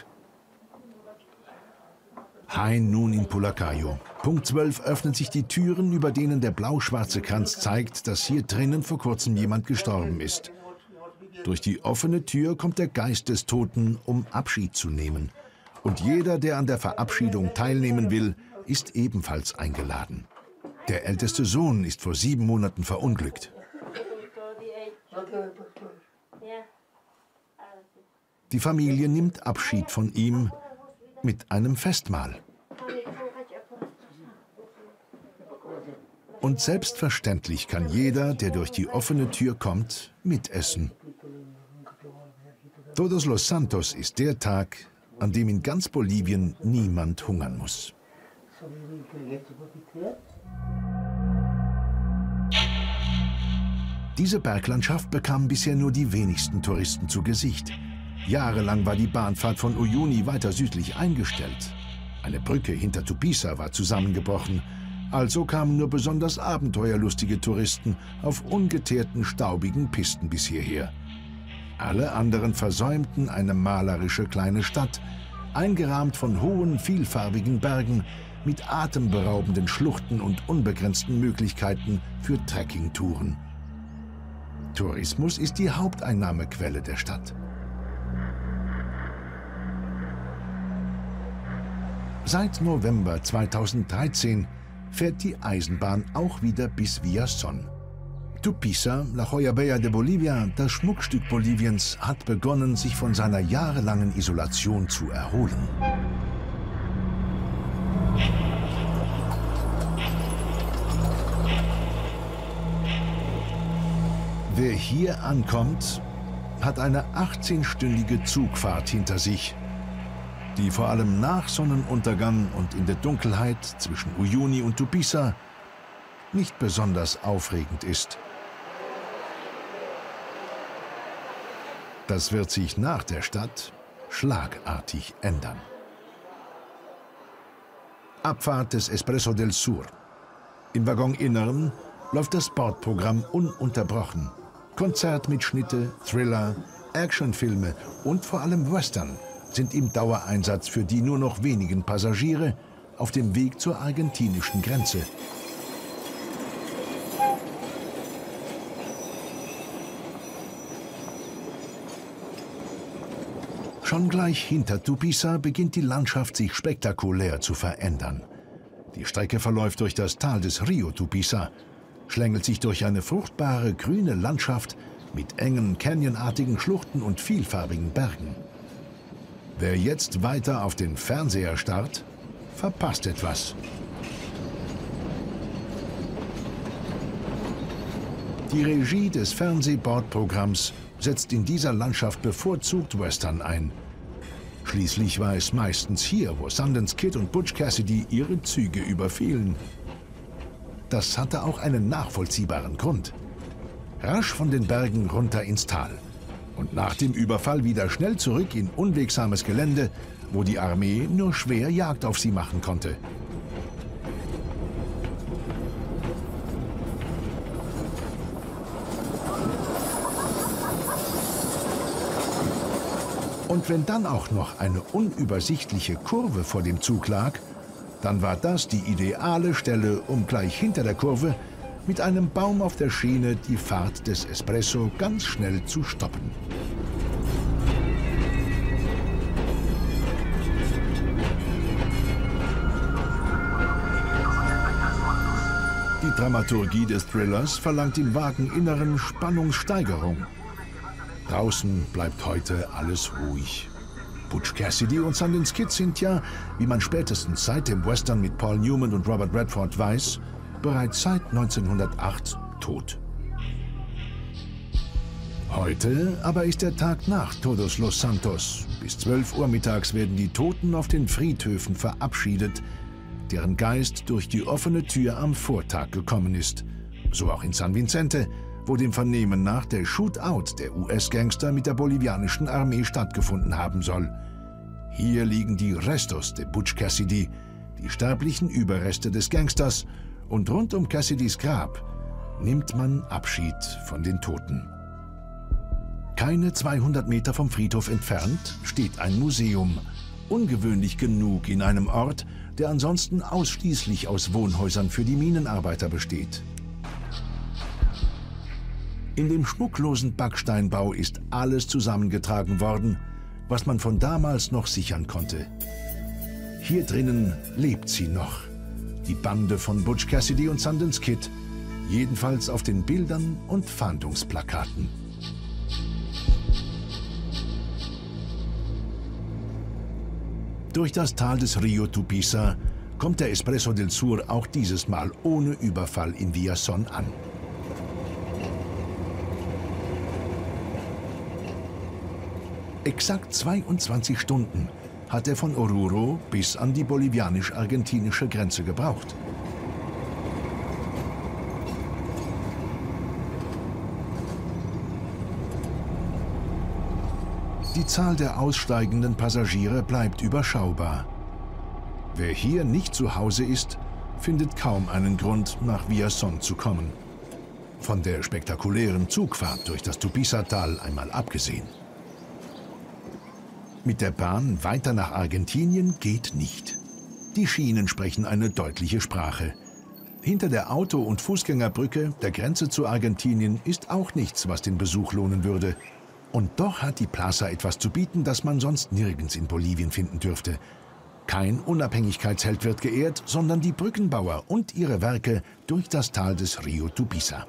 High Noon in Pulacayo. Punkt zwölf öffnen sich die Türen, über denen der blau-schwarze Kranz zeigt, dass hier drinnen vor kurzem jemand gestorben ist. Durch die offene Tür kommt der Geist des Toten, um Abschied zu nehmen. Und jeder, der an der Verabschiedung teilnehmen will, ist ebenfalls eingeladen. Der älteste Sohn ist vor sieben Monaten verunglückt. Die Familie nimmt Abschied von ihm mit einem Festmahl. Und selbstverständlich kann jeder, der durch die offene Tür kommt, mitessen. Todos los Santos ist der Tag, an dem in ganz Bolivien niemand hungern muss. Diese Berglandschaft bekamen bisher nur die wenigsten Touristen zu Gesicht. Jahrelang war die Bahnfahrt von Uyuni weiter südlich eingestellt. Eine Brücke hinter Tupiza war zusammengebrochen. Also kamen nur besonders abenteuerlustige Touristen auf ungeteerten, staubigen Pisten bis hierher. Alle anderen versäumten eine malerische kleine Stadt, eingerahmt von hohen, vielfarbigen Bergen, mit atemberaubenden Schluchten und unbegrenzten Möglichkeiten für Trekkingtouren. Tourismus ist die Haupteinnahmequelle der Stadt. Seit November zweitausenddreizehn fährt die Eisenbahn auch wieder bis Villazón. Tupiza, La Joya Bella de Bolivia, das Schmuckstück Boliviens, hat begonnen, sich von seiner jahrelangen Isolation zu erholen. Wer hier ankommt, hat eine achtzehnstündige Zugfahrt hinter sich, die vor allem nach Sonnenuntergang und in der Dunkelheit zwischen Uyuni und Tupiza nicht besonders aufregend ist. Das wird sich nach der Stadt schlagartig ändern. Abfahrt des Espresso del Sur. Im Waggoninneren läuft das Bordprogramm ununterbrochen. Konzertmitschnitte, Thriller, Actionfilme und vor allem Western sind im Dauereinsatz für die nur noch wenigen Passagiere auf dem Weg zur argentinischen Grenze. Schon gleich hinter Tupiza beginnt die Landschaft sich spektakulär zu verändern. Die Strecke verläuft durch das Tal des Rio Tupiza, schlängelt sich durch eine fruchtbare grüne Landschaft mit engen canyonartigen Schluchten und vielfarbigen Bergen. Wer jetzt weiter auf den Fernseher starrt, verpasst etwas. Die Regie des Fernsehbordprogramms setzt in dieser Landschaft bevorzugt Western ein. Schließlich war es meistens hier, wo Sundance Kid und Butch Cassidy ihre Züge überfielen. Das hatte auch einen nachvollziehbaren Grund. Rasch von den Bergen runter ins Tal und nach dem Überfall wieder schnell zurück in unwegsames Gelände, wo die Armee nur schwer Jagd auf sie machen konnte. Und wenn dann auch noch eine unübersichtliche Kurve vor dem Zug lag, dann war das die ideale Stelle, um gleich hinter der Kurve mit einem Baum auf der Schiene die Fahrt des Espresso ganz schnell zu stoppen. Die Dramaturgie des Thrillers verlangt im Wageninneren Spannungssteigerung. Draußen bleibt heute alles ruhig. Butch Cassidy und Sundance Kid sind ja, wie man spätestens seit dem Western mit Paul Newman und Robert Redford weiß, bereits seit neunzehnhundertacht tot. Heute aber ist der Tag nach Todos los Santos. Bis zwölf Uhr mittags werden die Toten auf den Friedhöfen verabschiedet, deren Geist durch die offene Tür am Vortag gekommen ist. So auch in San Vicente, wo dem Vernehmen nach der Shootout der U S-Gangster mit der bolivianischen Armee stattgefunden haben soll. Hier liegen die Restos de Butch Cassidy, die sterblichen Überreste des Gangsters, und rund um Cassidys Grab nimmt man Abschied von den Toten. Keine zweihundert Meter vom Friedhof entfernt steht ein Museum, ungewöhnlich genug in einem Ort, der ansonsten ausschließlich aus Wohnhäusern für die Minenarbeiter besteht. In dem schmucklosen Backsteinbau ist alles zusammengetragen worden, was man von damals noch sichern konnte. Hier drinnen lebt sie noch, die Bande von Butch Cassidy und Sundance Kid, jedenfalls auf den Bildern und Fahndungsplakaten. Durch das Tal des Rio Tupiza kommt der Espresso del Sur auch dieses Mal ohne Überfall in Villazón an. Exakt zweiundzwanzig Stunden hat er von Oruro bis an die bolivianisch-argentinische Grenze gebraucht. Die Zahl der aussteigenden Passagiere bleibt überschaubar. Wer hier nicht zu Hause ist, findet kaum einen Grund, nach Villazón zu kommen. Von der spektakulären Zugfahrt durch das Tupiza-Tal einmal abgesehen. Mit der Bahn weiter nach Argentinien geht nicht. Die Schienen sprechen eine deutliche Sprache. Hinter der Auto- und Fußgängerbrücke der Grenze zu Argentinien ist auch nichts, was den Besuch lohnen würde. Und doch hat die Plaza etwas zu bieten, das man sonst nirgends in Bolivien finden dürfte. Kein Unabhängigkeitsheld wird geehrt, sondern die Brückenbauer und ihre Werke durch das Tal des Rio Tupiza.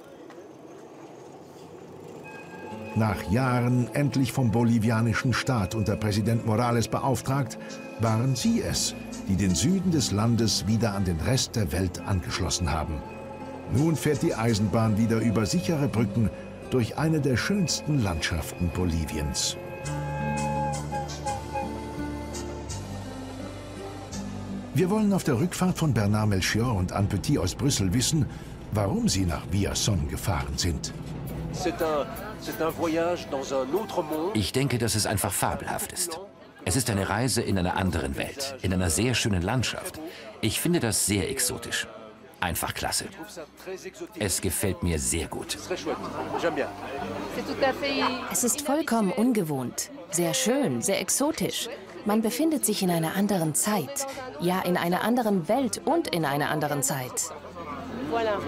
Nach Jahren endlich vom bolivianischen Staat unter Präsident Morales beauftragt, waren sie es, die den Süden des Landes wieder an den Rest der Welt angeschlossen haben. Nun fährt die Eisenbahn wieder über sichere Brücken durch eine der schönsten Landschaften Boliviens. Wir wollen auf der Rückfahrt von Bernard Melchior und Anne Petit aus Brüssel wissen, warum sie nach Villazón gefahren sind. Ich denke, dass es einfach fabelhaft ist. Es ist eine Reise in einer anderen Welt, in einer sehr schönen Landschaft. Ich finde das sehr exotisch. Einfach klasse. Es gefällt mir sehr gut. Es ist vollkommen ungewohnt. Sehr schön, sehr exotisch. Man befindet sich in einer anderen Zeit. Ja, in einer anderen Welt und in einer anderen Zeit. Voilà.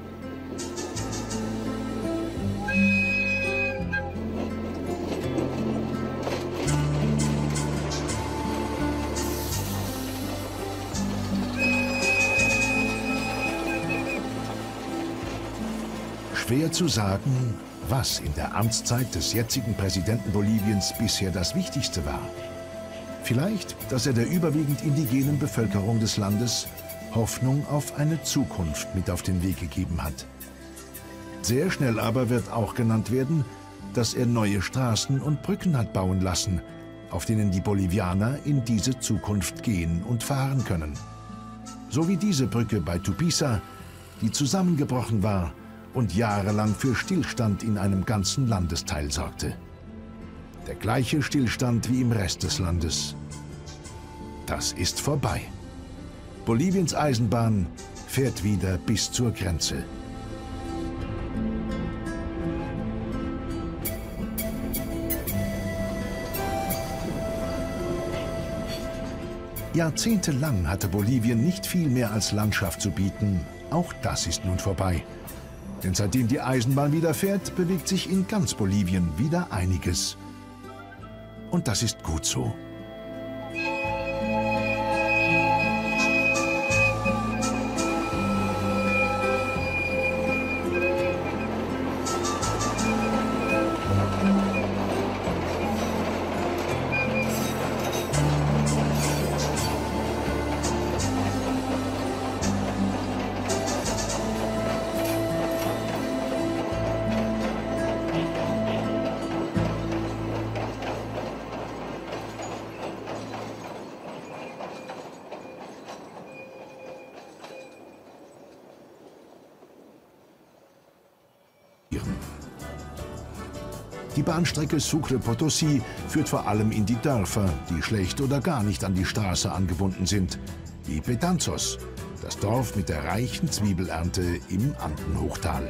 Schwer zu sagen, was in der Amtszeit des jetzigen Präsidenten Boliviens bisher das Wichtigste war. Vielleicht, dass er der überwiegend indigenen Bevölkerung des Landes Hoffnung auf eine Zukunft mit auf den Weg gegeben hat. Sehr schnell aber wird auch genannt werden, dass er neue Straßen und Brücken hat bauen lassen, auf denen die Bolivianer in diese Zukunft gehen und fahren können. So wie diese Brücke bei Tupiza, die zusammengebrochen war und jahrelang für Stillstand in einem ganzen Landesteil sorgte. Der gleiche Stillstand wie im Rest des Landes. Das ist vorbei. Boliviens Eisenbahn fährt wieder bis zur Grenze. Jahrzehntelang hatte Bolivien nicht viel mehr als Landschaft zu bieten. Auch das ist nun vorbei. Denn seitdem die Eisenbahn wieder fährt, bewegt sich in ganz Bolivien wieder einiges. Und das ist gut so. Die Bahnstrecke Sucre-Potosí führt vor allem in die Dörfer, die schlecht oder gar nicht an die Straße angebunden sind, wie Betanzos, das Dorf mit der reichen Zwiebelernte im Andenhochtal.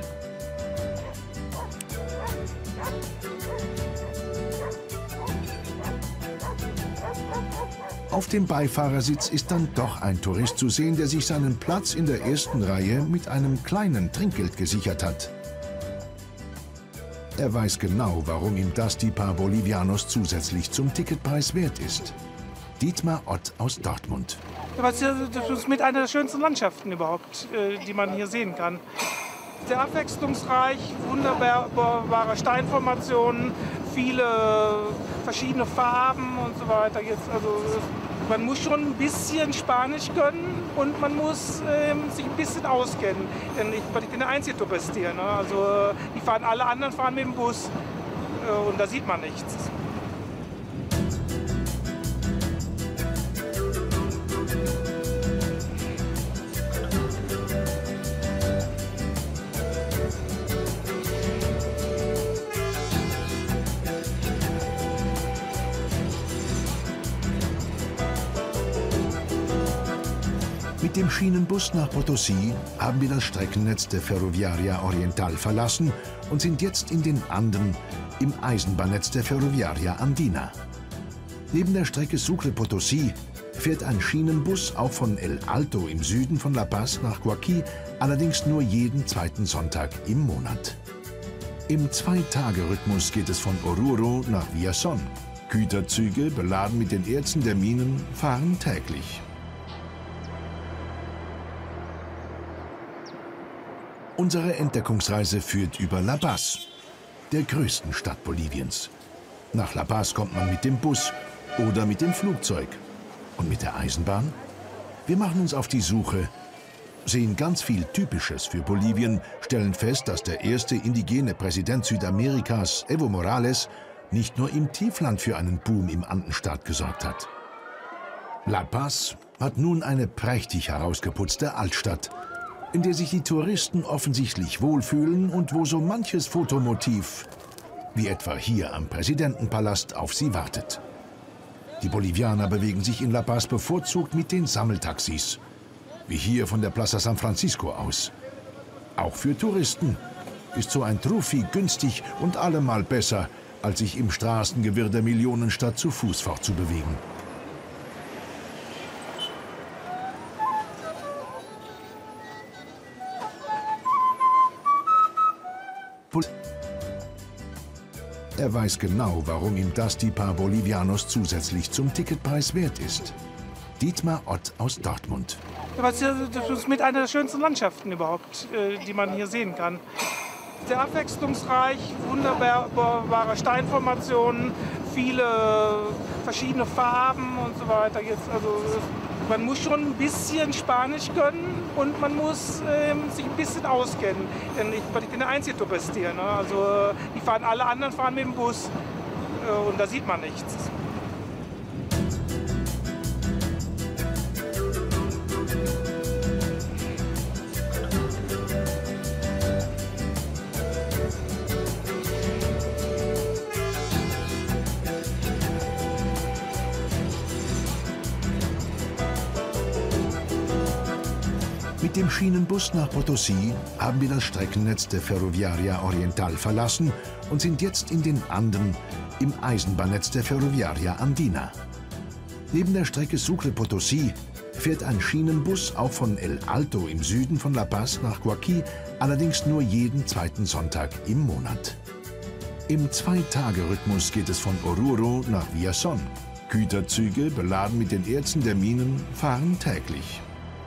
Auf dem Beifahrersitz ist dann doch ein Tourist zu sehen, der sich seinen Platz in der ersten Reihe mit einem kleinen Trinkgeld gesichert hat. Er weiß genau, warum ihm das die paar Bolivianos zusätzlich zum Ticketpreis wert ist. Dietmar Ott aus Dortmund. Das ist mit einer der schönsten Landschaften überhaupt, die man hier sehen kann. Sehr abwechslungsreich, wunderbare Steinformationen, viele verschiedene Farben und so weiter. Jetzt, also, man muss schon ein bisschen Spanisch können und man muss ähm, sich ein bisschen auskennen. Denn ich, ich bin der einzige Tourist hier. Ne? Also, die fahren, alle anderen fahren mit dem Bus äh, und da sieht man nichts. Mit dem Schienenbus nach Potosí haben wir das Streckennetz der Ferroviaria Oriental verlassen und sind jetzt in den Anden im Eisenbahnnetz der Ferroviaria Andina. Neben der Strecke Sucre-Potosí fährt ein Schienenbus auch von El Alto im Süden von La Paz nach Guaqui, allerdings nur jeden zweiten Sonntag im Monat. Im Zwei-Tage-Rhythmus geht es von Oruro nach Villazón. Güterzüge, beladen mit den Erzen der Minen, fahren täglich. Unsere Entdeckungsreise führt über La Paz, der größten Stadt Boliviens. Nach La Paz kommt man mit dem Bus oder mit dem Flugzeug. Und mit der Eisenbahn? Wir machen uns auf die Suche, sehen ganz viel Typisches für Bolivien, stellen fest, dass der erste indigene Präsident Südamerikas, Evo Morales, nicht nur im Tiefland für einen Boom im Andenstaat gesorgt hat. La Paz hat nun eine prächtig herausgeputzte Altstadt, in der sich die Touristen offensichtlich wohlfühlen und wo so manches Fotomotiv, wie etwa hier am Präsidentenpalast, auf sie wartet. Die Bolivianer bewegen sich in La Paz bevorzugt mit den Sammeltaxis, wie hier von der Plaza San Francisco aus. Auch für Touristen ist so ein Trufi günstig und allemal besser, als sich im Straßengewirr der Millionenstadt zu Fuß fortzubewegen. Er weiß genau, warum ihm das die paar Bolivianos zusätzlich zum Ticketpreis wert ist. Dietmar Ott aus Dortmund. Das ist mit einer der schönsten Landschaften überhaupt, die man hier sehen kann. Sehr abwechslungsreich, wunderbare Steinformationen, viele verschiedene Farben und so weiter. Jetzt, also, man muss schon ein bisschen Spanisch können und man muss ähm, sich ein bisschen auskennen. Denn ich, ich bin der einzige Tourist hier. Ne? Also, die fahren, alle anderen fahren mit dem Bus äh, und da sieht man nichts. Mit dem Schienenbus nach Potosí haben wir das Streckennetz der Ferroviaria Oriental verlassen und sind jetzt in den Anden im Eisenbahnnetz der Ferroviaria Andina. Neben der Strecke Sucre-Potosí fährt ein Schienenbus auch von El Alto im Süden von La Paz nach Guaqui, allerdings nur jeden zweiten Sonntag im Monat. Im Zwei-Tage-Rhythmus geht es von Oruro nach Villazón. Güterzüge, beladen mit den Erzen der Minen, fahren täglich.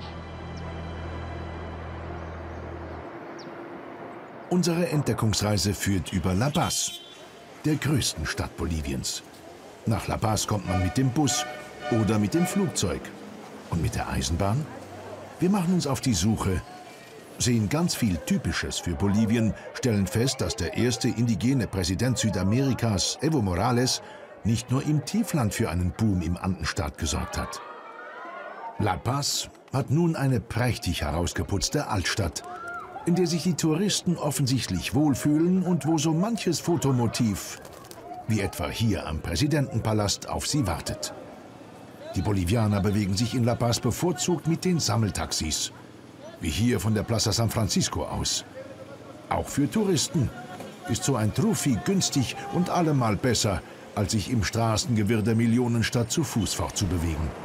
Unsere Entdeckungsreise führt über La Paz, der größten Stadt Boliviens. Nach La Paz kommt man mit dem Bus oder mit dem Flugzeug. Und mit der Eisenbahn? Wir machen uns auf die Suche, sehen ganz viel Typisches für Bolivien, stellen fest, dass der erste indigene Präsident Südamerikas, Evo Morales, nicht nur im Tiefland für einen Boom im Andenstaat gesorgt hat. La Paz hat nun eine prächtig herausgeputzte Altstadt, in der sich die Touristen offensichtlich wohlfühlen und wo so manches Fotomotiv, wie etwa hier am Präsidentenpalast, auf sie wartet. Die Bolivianer bewegen sich in La Paz bevorzugt mit den Sammeltaxis, wie hier von der Plaza San Francisco aus. Auch für Touristen ist so ein Trufi günstig und allemal besser, als sich im Straßengewirr der Millionenstadt zu Fuß fortzubewegen.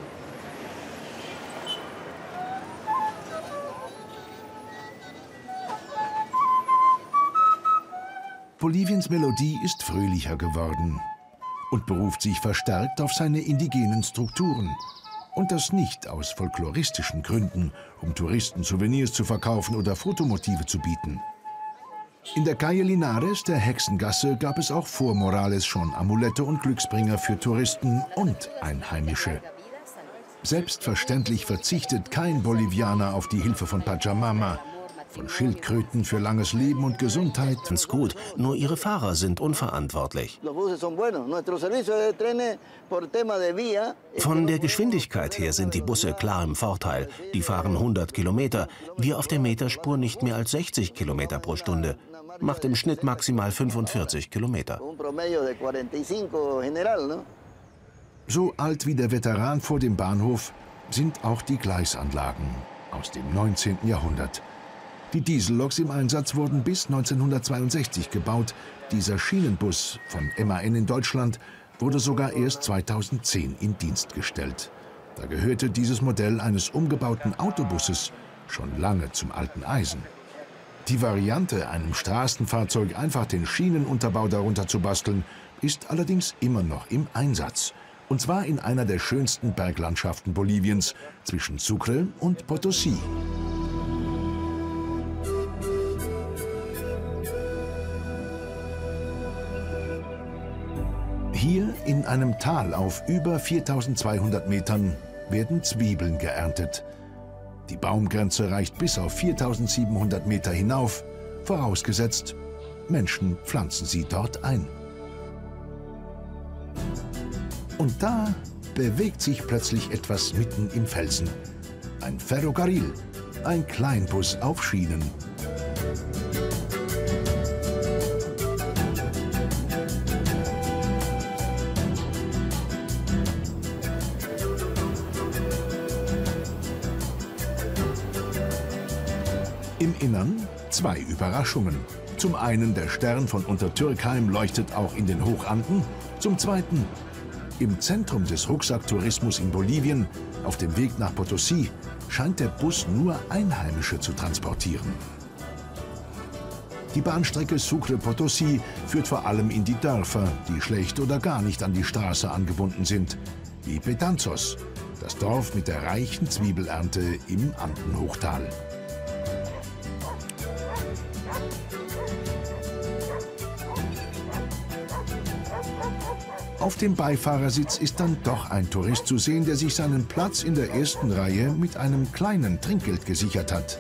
Boliviens Melodie ist fröhlicher geworden und beruft sich verstärkt auf seine indigenen Strukturen. Und das nicht aus folkloristischen Gründen, um Touristen Souvenirs zu verkaufen oder Fotomotive zu bieten. In der Calle Linares, der Hexengasse, gab es auch vor Morales schon Amulette und Glücksbringer für Touristen und Einheimische. Selbstverständlich verzichtet kein Bolivianer auf die Hilfe von Pachamama, von Schildkröten für langes Leben und Gesundheit. Ist gut, nur ihre Fahrer sind unverantwortlich. Von der Geschwindigkeit her sind die Busse klar im Vorteil. Die fahren hundert Kilometer, wir auf der Meterspur nicht mehr als sechzig Kilometer pro Stunde. Macht im Schnitt maximal fünfundvierzig Kilometer. So alt wie der Veteran vor dem Bahnhof sind auch die Gleisanlagen aus dem neunzehnten Jahrhundert. Die Dieselloks im Einsatz wurden bis neunzehnhundertzweiundsechzig gebaut. Dieser Schienenbus von M A N in Deutschland wurde sogar erst zweitausendzehn in Dienst gestellt. Da gehörte dieses Modell eines umgebauten Autobusses schon lange zum alten Eisen. Die Variante, einem Straßenfahrzeug einfach den Schienenunterbau darunter zu basteln, ist allerdings immer noch im Einsatz. Und zwar in einer der schönsten Berglandschaften Boliviens zwischen Sucre und Potosí. Hier in einem Tal auf über viertausendzweihundert Metern werden Zwiebeln geerntet. Die Baumgrenze reicht bis auf viertausendsiebenhundert Meter hinauf, vorausgesetzt, Menschen pflanzen sie dort ein. Und da bewegt sich plötzlich etwas mitten im Felsen. Ein Ferrocarril, ein Kleinbus auf Schienen. Im Innern zwei Überraschungen. Zum einen, der Stern von Untertürkheim leuchtet auch in den Hochanden. Zum zweiten, im Zentrum des Rucksacktourismus in Bolivien, auf dem Weg nach Potosí, scheint der Bus nur Einheimische zu transportieren. Die Bahnstrecke Sucre-Potosí führt vor allem in die Dörfer, die schlecht oder gar nicht an die Straße angebunden sind, wie Betanzos, das Dorf mit der reichen Zwiebelernte im Andenhochtal. Auf dem Beifahrersitz ist dann doch ein Tourist zu sehen, der sich seinen Platz in der ersten Reihe mit einem kleinen Trinkgeld gesichert hat.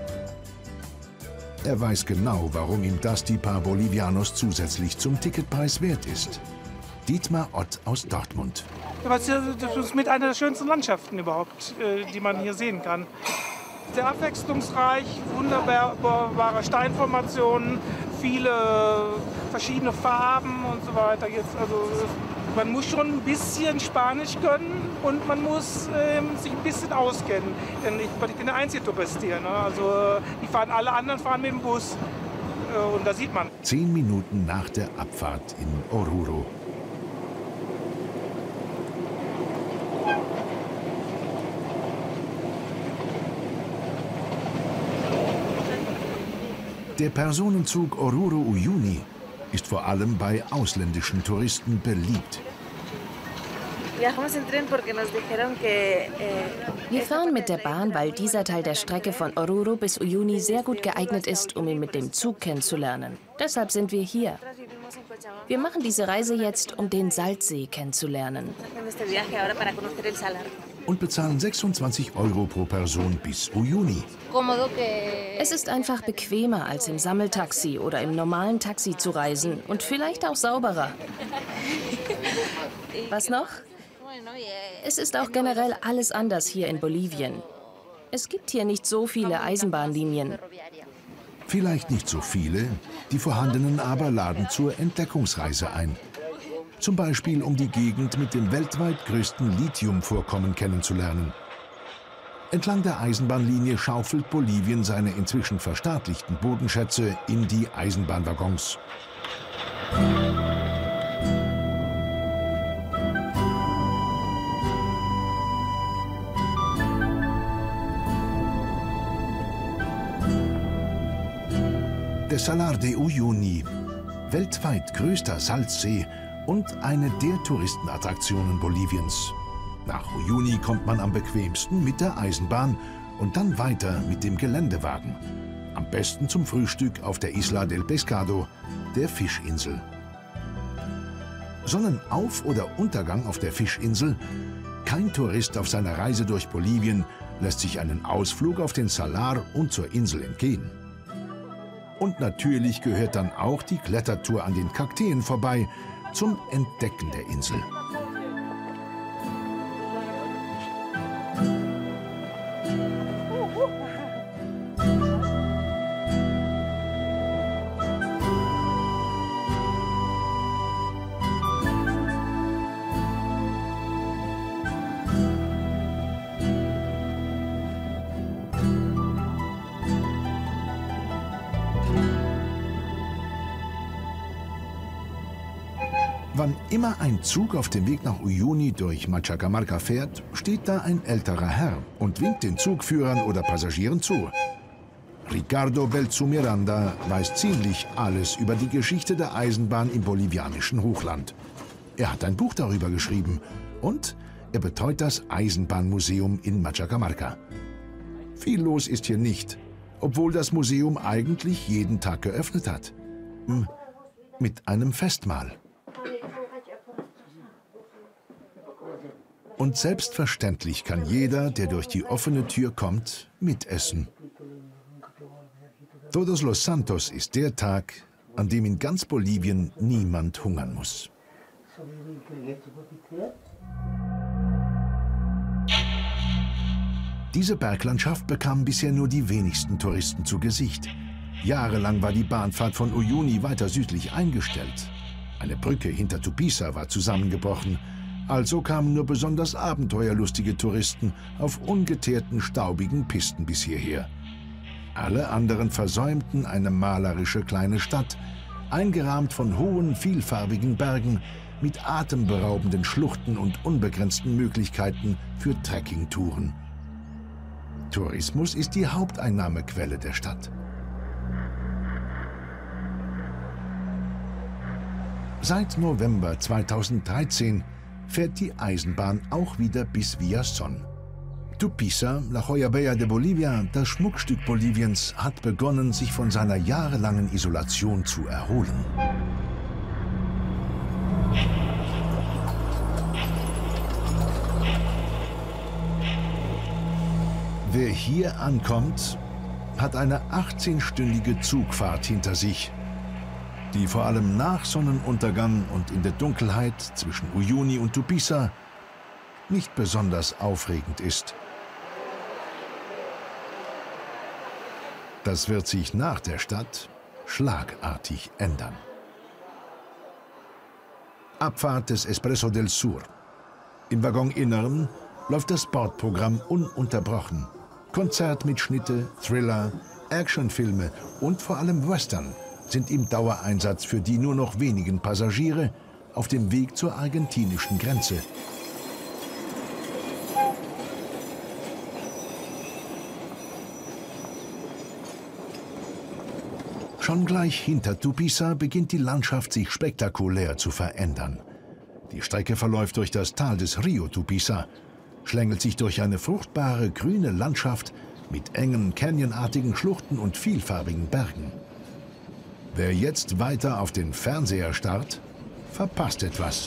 Er weiß genau, warum ihm das die paar Bolivianos zusätzlich zum Ticketpreis wert ist. Dietmar Ott aus Dortmund. Das ist mit einer der schönsten Landschaften überhaupt, die man hier sehen kann. Sehr abwechslungsreich, wunderbare Steinformationen, viele verschiedene Farben und so weiter. Jetzt, also, man muss schon ein bisschen Spanisch können und man muss ähm, sich ein bisschen auskennen. Denn ich, ich bin der einzige Tourist hier. Ne? Also, die fahren, alle anderen fahren mit dem Bus. Äh, und da sieht man. Zehn Minuten nach der Abfahrt in Oruro. Der Personenzug Oruro-Uyuni ist vor allem bei ausländischen Touristen beliebt. Wir fahren mit der Bahn, weil dieser Teil der Strecke von Oruro bis Uyuni sehr gut geeignet ist, um ihn mit dem Zug kennenzulernen. Deshalb sind wir hier. Wir machen diese Reise jetzt, um den Salzsee kennenzulernen. Und bezahlen sechsundzwanzig Euro pro Person bis Uyuni. Es ist einfach bequemer, als im Sammeltaxi oder im normalen Taxi zu reisen und vielleicht auch sauberer. Was noch? Es ist auch generell alles anders hier in Bolivien. Es gibt hier nicht so viele Eisenbahnlinien. Vielleicht nicht so viele, die vorhandenen aber laden zur Entdeckungsreise ein. Zum Beispiel, um die Gegend mit dem weltweit größten Lithiumvorkommen kennenzulernen. Entlang der Eisenbahnlinie schaufelt Bolivien seine inzwischen verstaatlichten Bodenschätze in die Eisenbahnwaggons. Der Salar de Uyuni, weltweit größter Salzsee und eine der Touristenattraktionen Boliviens. Nach Uyuni kommt man am bequemsten mit der Eisenbahn und dann weiter mit dem Geländewagen. Am besten zum Frühstück auf der Isla del Pescado, der Fischinsel. Sonnenauf- oder Untergang auf der Fischinsel? Kein Tourist auf seiner Reise durch Bolivien lässt sich einen Ausflug auf den Salar und zur Insel entgehen. Und natürlich gehört dann auch die Klettertour an den Kakteen vorbei zum Entdecken der Insel. Wann immer ein Zug auf dem Weg nach Uyuni durch Machacamarca fährt, steht da ein älterer Herr und winkt den Zugführern oder Passagieren zu. Ricardo Belzu Miranda weiß ziemlich alles über die Geschichte der Eisenbahn im bolivianischen Hochland. Er hat ein Buch darüber geschrieben und er betreut das Eisenbahnmuseum in Machacamarca. Viel los ist hier nicht, obwohl das Museum eigentlich jeden Tag geöffnet hat. Mit einem Festmahl. Und selbstverständlich kann jeder, der durch die offene Tür kommt, mitessen. Todos los Santos ist der Tag, an dem in ganz Bolivien niemand hungern muss. Diese Berglandschaft bekamen bisher nur die wenigsten Touristen zu Gesicht. Jahrelang war die Bahnfahrt von Uyuni weiter südlich eingestellt. Eine Brücke hinter Tupiza war zusammengebrochen. Also kamen nur besonders abenteuerlustige Touristen auf ungeteerten, staubigen Pisten bis hierher. Alle anderen versäumten eine malerische kleine Stadt, eingerahmt von hohen, vielfarbigen Bergen, mit atemberaubenden Schluchten und unbegrenzten Möglichkeiten für Trekkingtouren. Tourismus ist die Haupteinnahmequelle der Stadt. Seit November zweitausenddreizehn fährt die Eisenbahn auch wieder bis Villazón. Tupiza, La Joya Bella de Bolivia, das Schmuckstück Boliviens, hat begonnen, sich von seiner jahrelangen Isolation zu erholen. Wer hier ankommt, hat eine achtzehnstündige Zugfahrt hinter sich, die vor allem nach Sonnenuntergang und in der Dunkelheit zwischen Uyuni und Tupiza nicht besonders aufregend ist. Das wird sich nach der Stadt schlagartig ändern. Abfahrt des Expreso del Sur. Im Waggoninneren läuft das Bordprogramm ununterbrochen. Konzertmitschnitte, Thriller, Actionfilme und vor allem Western sind im Dauereinsatz für die nur noch wenigen Passagiere auf dem Weg zur argentinischen Grenze. Schon gleich hinter Tupiza beginnt die Landschaft sich spektakulär zu verändern. Die Strecke verläuft durch das Tal des Rio Tupiza, schlängelt sich durch eine fruchtbare grüne Landschaft mit engen, canyonartigen Schluchten und vielfarbigen Bergen. Wer jetzt weiter auf den Fernseher starrt, verpasst etwas.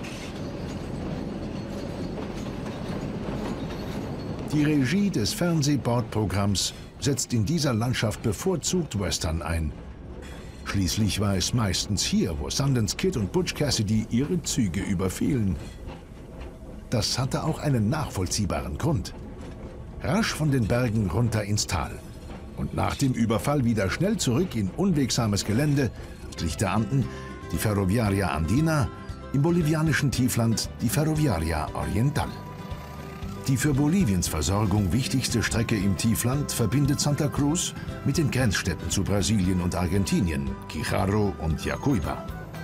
Die Regie des Fernsehbordprogramms setzt in dieser Landschaft bevorzugt Western ein. Schließlich war es meistens hier, wo Sundance Kid und Butch Cassidy ihre Züge überfielen. Das hatte auch einen nachvollziehbaren Grund. Rasch von den Bergen runter ins Tal und nach dem Überfall wieder schnell zurück in unwegsames Gelände, östlich der Anden, die Ferroviaria Andina, im bolivianischen Tiefland die Ferroviaria Oriental. Die für Boliviens Versorgung wichtigste Strecke im Tiefland verbindet Santa Cruz mit den Grenzstädten zu Brasilien und Argentinien, Quijarro und Jacuiba.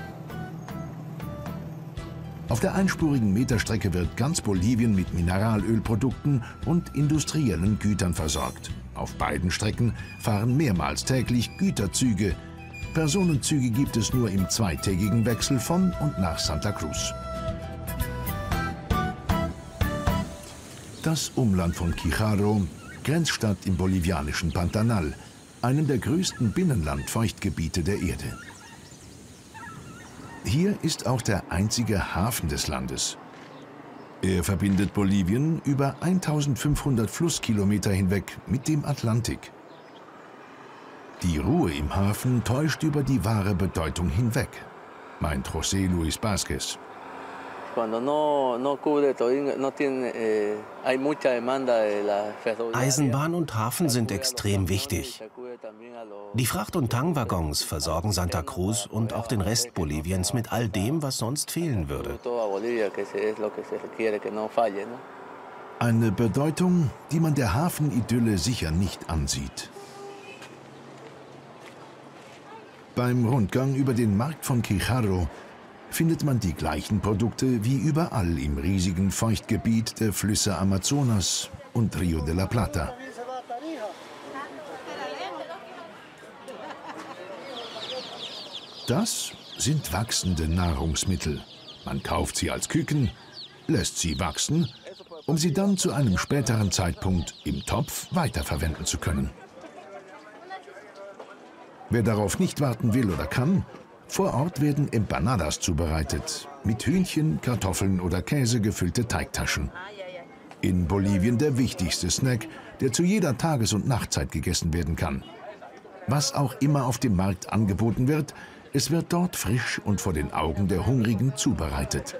Auf der einspurigen Meterstrecke wird ganz Bolivien mit Mineralölprodukten und industriellen Gütern versorgt. Auf beiden Strecken fahren mehrmals täglich Güterzüge. Personenzüge gibt es nur im zweitägigen Wechsel von und nach Santa Cruz. Das Umland von Quijarro, Grenzstadt im bolivianischen Pantanal, einem der größten Binnenlandfeuchtgebiete der Erde. Hier ist auch der einzige Hafen des Landes. Er verbindet Bolivien über eintausendfünfhundert Flusskilometer hinweg mit dem Atlantik. Die Ruhe im Hafen täuscht über die wahre Bedeutung hinweg, meint José Luis Vázquez. Eisenbahn und Hafen sind extrem wichtig. Die Fracht- und Tangwaggons versorgen Santa Cruz und auch den Rest Boliviens mit all dem, was sonst fehlen würde. Eine Bedeutung, die man der Hafenidylle sicher nicht ansieht. Beim Rundgang über den Markt von Quijarro findet man die gleichen Produkte wie überall im riesigen Feuchtgebiet der Flüsse Amazonas und Rio de la Plata. Das sind wachsende Nahrungsmittel. Man kauft sie als Küken, lässt sie wachsen, um sie dann zu einem späteren Zeitpunkt im Topf weiterverwenden zu können. Wer darauf nicht warten will oder kann, vor Ort werden Empanadas zubereitet, mit Hühnchen, Kartoffeln oder Käse gefüllte Teigtaschen. In Bolivien der wichtigste Snack, der zu jeder Tages- und Nachtzeit gegessen werden kann. Was auch immer auf dem Markt angeboten wird, es wird dort frisch und vor den Augen der Hungrigen zubereitet.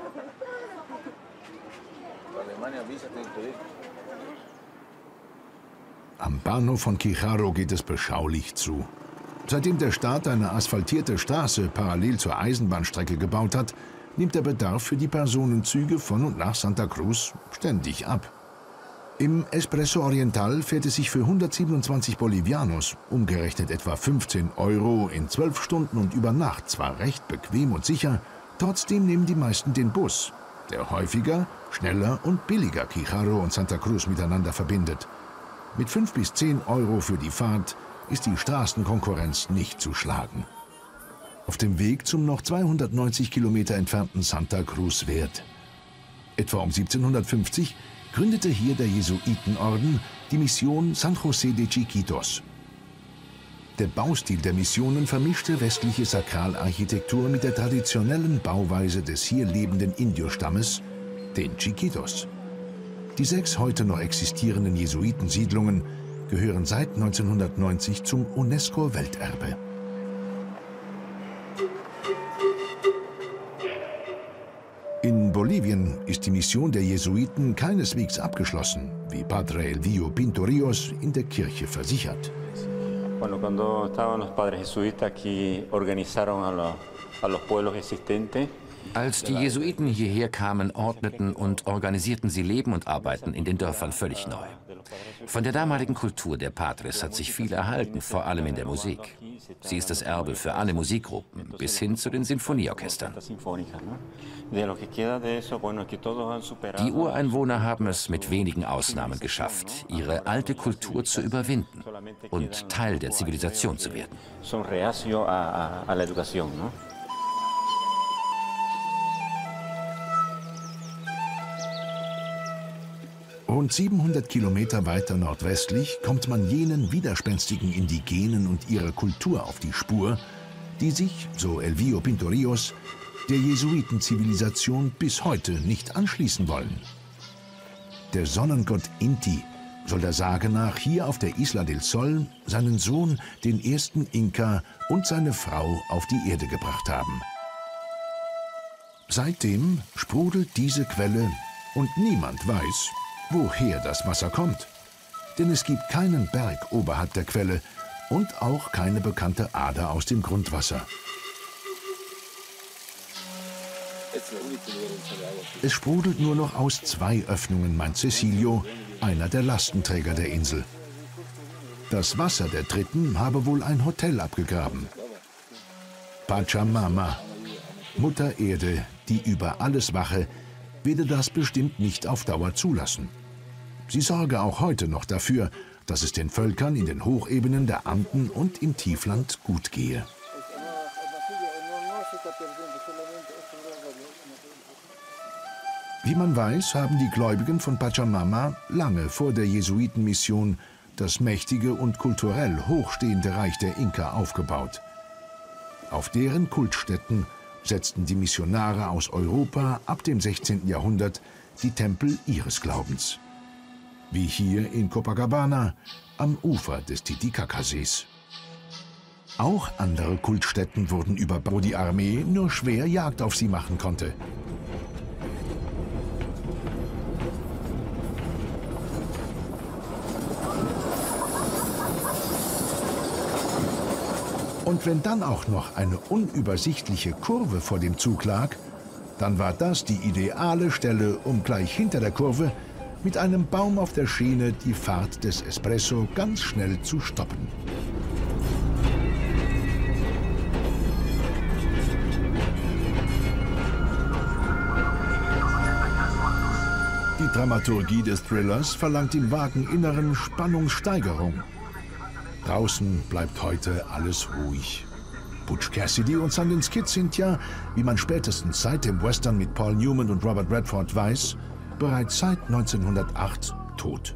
Am Bahnhof von Quijaro geht es beschaulich zu. Seitdem der Staat eine asphaltierte Straße parallel zur Eisenbahnstrecke gebaut hat, nimmt der Bedarf für die Personenzüge von und nach Santa Cruz ständig ab. Im Expreso Oriental fährt es sich für hundertsiebenundzwanzig Bolivianos, umgerechnet etwa fünfzehn Euro, in zwölf Stunden und über Nacht zwar recht bequem und sicher, trotzdem nehmen die meisten den Bus, der häufiger, schneller und billiger Quijaro und Santa Cruz miteinander verbindet. Mit fünf bis zehn Euro für die Fahrt ist die Straßenkonkurrenz nicht zu schlagen. Auf dem Weg zum noch zweihundertneunzig Kilometer entfernten Santa Cruz Verde. Etwa um siebzehnhundertfünfzig gründete hier der Jesuitenorden die Mission San José de Chiquitos. Der Baustil der Missionen vermischte westliche Sakralarchitektur mit der traditionellen Bauweise des hier lebenden Indiostammes, den Chiquitos. Die sechs heute noch existierenden Jesuitensiedlungen gehören seit neunzehnhundertneunzig zum UNESCO-Welterbe. In Bolivien ist die Mission der Jesuiten keineswegs abgeschlossen, wie Padre Elvio Pinto-Ríos in der Kirche versichert. Bueno, cuando estaban los padres jesuitas aquí organizaron a los, a los pueblos existentes. Als die Jesuiten hierher kamen, ordneten und organisierten sie Leben und Arbeiten in den Dörfern völlig neu. Von der damaligen Kultur der Padres hat sich viel erhalten, vor allem in der Musik. Sie ist das Erbe für alle Musikgruppen, bis hin zu den Sinfonieorchestern. Die Ureinwohner haben es mit wenigen Ausnahmen geschafft, ihre alte Kultur zu überwinden und Teil der Zivilisation zu werden. Rund siebenhundert Kilometer weiter nordwestlich kommt man jenen widerspenstigen Indigenen und ihrer Kultur auf die Spur, die sich, so Elvio Pinto-Ríos, der Jesuitenzivilisation bis heute nicht anschließen wollen. Der Sonnengott Inti soll der Sage nach hier auf der Isla del Sol seinen Sohn, den ersten Inka, und seine Frau auf die Erde gebracht haben. Seitdem sprudelt diese Quelle und niemand weiß, woher das Wasser kommt. Denn es gibt keinen Berg oberhalb der Quelle und auch keine bekannte Ader aus dem Grundwasser. Es sprudelt nur noch aus zwei Öffnungen, meint Cecilio, einer der Lastenträger der Insel. Das Wasser der dritten habe wohl ein Hotel abgegraben. Pachamama, Mutter Erde, die über alles wache, werde das bestimmt nicht auf Dauer zulassen. Sie sorge auch heute noch dafür, dass es den Völkern in den Hochebenen der Anden und im Tiefland gut gehe. Wie man weiß, haben die Gläubigen von Pachamama lange vor der Jesuitenmission das mächtige und kulturell hochstehende Reich der Inka aufgebaut. Auf deren Kultstätten setzten die Missionare aus Europa ab dem sechzehnten Jahrhundert die Tempel ihres Glaubens. Wie hier in Copacabana am Ufer des Titicacasees. Auch andere Kultstätten wurden überbaut, wo die Armee nur schwer Jagd auf sie machen konnte. Und wenn dann auch noch eine unübersichtliche Kurve vor dem Zug lag, dann war das die ideale Stelle, um gleich hinter der Kurve mit einem Baum auf der Schiene die Fahrt des Espresso ganz schnell zu stoppen. Die Dramaturgie des Thrillers verlangt im Wageninneren Spannungssteigerung. Draußen bleibt heute alles ruhig. Butch Cassidy und Sundance Kid sind ja, wie man spätestens seit dem Western mit Paul Newman und Robert Redford weiß, bereits seit neunzehnhundertacht tot.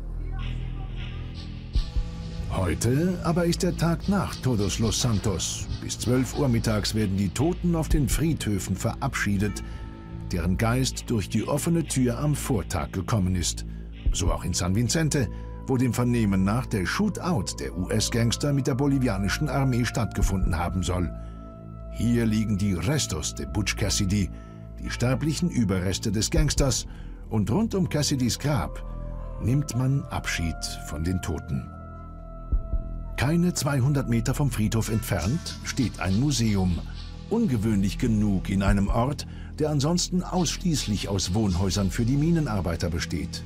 Heute aber ist der Tag nach Todos los Santos. Bis zwölf Uhr mittags werden die Toten auf den Friedhöfen verabschiedet, deren Geist durch die offene Tür am Vortag gekommen ist. So auch in San Vicente, wo dem Vernehmen nach der Shootout der U S-Gangster mit der bolivianischen Armee stattgefunden haben soll. Hier liegen die Restos de Butch Cassidy, die sterblichen Überreste des Gangsters, und rund um Cassidys Grab nimmt man Abschied von den Toten. Keine zweihundert Meter vom Friedhof entfernt steht ein Museum, ungewöhnlich genug in einem Ort, der ansonsten ausschließlich aus Wohnhäusern für die Minenarbeiter besteht.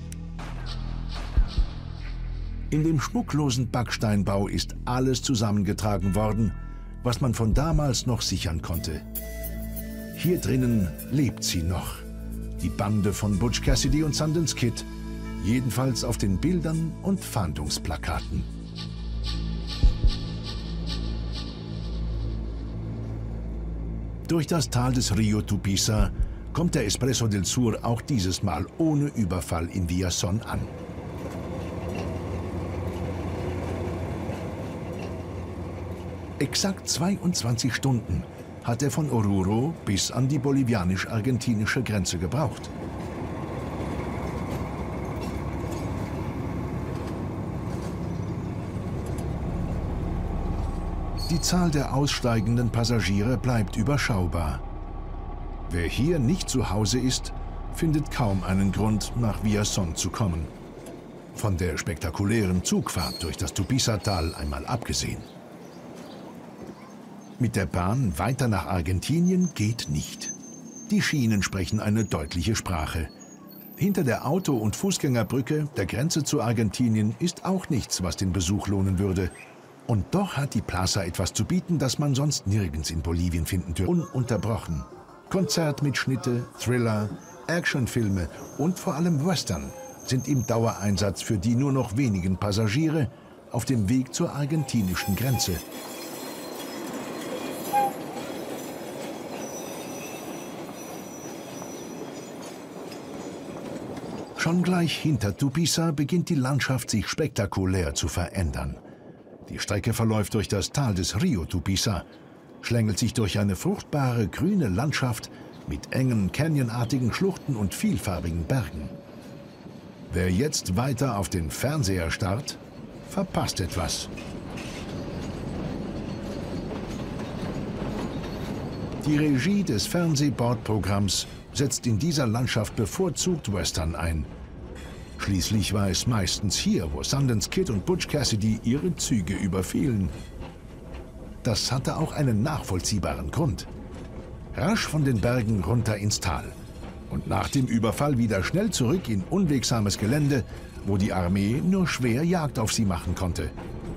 In dem schmucklosen Backsteinbau ist alles zusammengetragen worden, was man von damals noch sichern konnte. Hier drinnen lebt sie noch, die Bande von Butch Cassidy und Sundance Kid, jedenfalls auf den Bildern und Fahndungsplakaten. Durch das Tal des Rio Tupiza kommt der Espresso del Sur auch dieses Mal ohne Überfall in Villazón an. Exakt zweiundzwanzig Stunden hat er von Oruro bis an die bolivianisch-argentinische Grenze gebraucht. Die Zahl der aussteigenden Passagiere bleibt überschaubar. Wer hier nicht zu Hause ist, findet kaum einen Grund, nach Villazón zu kommen. Von der spektakulären Zugfahrt durch das Tupiza-Tal einmal abgesehen. Mit der Bahn weiter nach Argentinien geht nicht. Die Schienen sprechen eine deutliche Sprache. Hinter der Auto- und Fußgängerbrücke der Grenze zu Argentinien ist auch nichts, was den Besuch lohnen würde. Und doch hat die Plaza etwas zu bieten, das man sonst nirgends in Bolivien finden dürfte. Ununterbrochen. Konzertmitschnitte, Thriller, Actionfilme und vor allem Western sind im Dauereinsatz für die nur noch wenigen Passagiere auf dem Weg zur argentinischen Grenze. Schon gleich hinter Tupiza beginnt die Landschaft sich spektakulär zu verändern. Die Strecke verläuft durch das Tal des Rio Tupiza, schlängelt sich durch eine fruchtbare grüne Landschaft mit engen canyonartigen Schluchten und vielfarbigen Bergen. Wer jetzt weiter auf den Fernseher starrt, verpasst etwas. Die Regie des Fernsehbordprogramms setzt in dieser Landschaft bevorzugt Western ein. Schließlich war es meistens hier, wo Sundance Kid und Butch Cassidy ihre Züge überfielen. Das hatte auch einen nachvollziehbaren Grund. Rasch von den Bergen runter ins Tal und nach dem Überfall wieder schnell zurück in unwegsames Gelände, wo die Armee nur schwer Jagd auf sie machen konnte.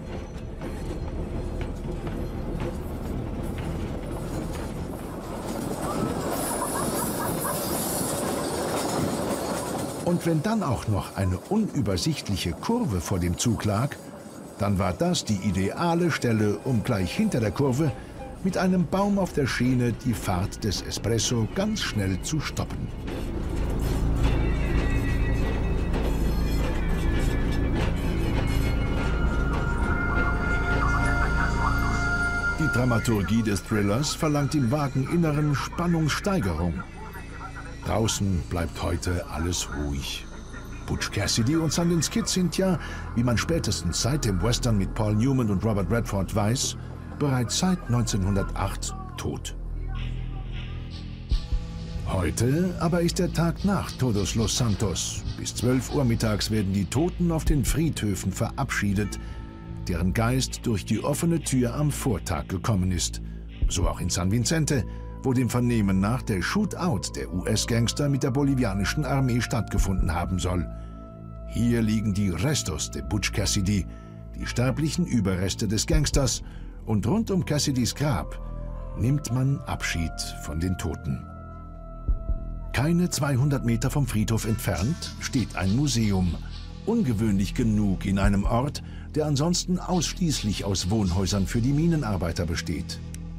Und wenn dann auch noch eine unübersichtliche Kurve vor dem Zug lag, dann war das die ideale Stelle, um gleich hinter der Kurve mit einem Baum auf der Schiene die Fahrt des Espresso ganz schnell zu stoppen. Die Dramaturgie des Thrillers verlangt im Wageninneren Spannungssteigerung. Draußen bleibt heute alles ruhig. Butch Cassidy und Sundance Kid sind ja, wie man spätestens seit dem Western mit Paul Newman und Robert Redford weiß, bereits seit neunzehnhundertacht tot. Heute aber ist der Tag nach Todos los Santos. Bis zwölf Uhr mittags werden die Toten auf den Friedhöfen verabschiedet, deren Geist durch die offene Tür am Vortag gekommen ist. So auch in San Vicente, wo dem Vernehmen nach der Shootout der U S-Gangster mit der bolivianischen Armee stattgefunden haben soll. Hier liegen die Restos de Butch Cassidy, die sterblichen Überreste des Gangsters, und rund um Cassidys Grab nimmt man Abschied von den Toten. Keine zweihundert Meter vom Friedhof entfernt steht ein Museum. Ungewöhnlich genug in einem Ort, der ansonsten ausschließlich aus Wohnhäusern für die Minenarbeiter besteht.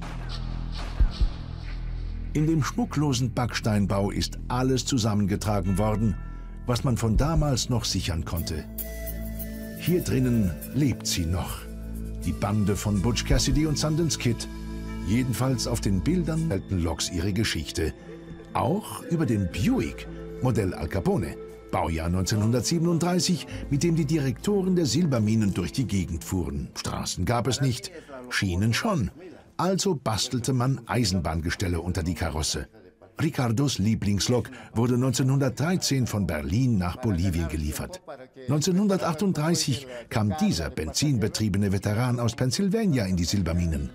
In dem schmucklosen Backsteinbau ist alles zusammengetragen worden, was man von damals noch sichern konnte. Hier drinnen lebt sie noch. Die Bande von Butch Cassidy und Sundance Kid. Jedenfalls auf den Bildern erzählten Logs ihre Geschichte. Auch über den Buick, Modell Al Capone, Baujahr neunzehnhundertsiebenunddreißig, mit dem die Direktoren der Silberminen durch die Gegend fuhren. Straßen gab es nicht, Schienen schon. Also bastelte man Eisenbahngestelle unter die Karosse. Ricardos Lieblingslok wurde neunzehnhundertdreizehn von Berlin nach Bolivien geliefert. neunzehnhundertachtunddreißig kam dieser benzinbetriebene Veteran aus Pennsylvania in die Silberminen.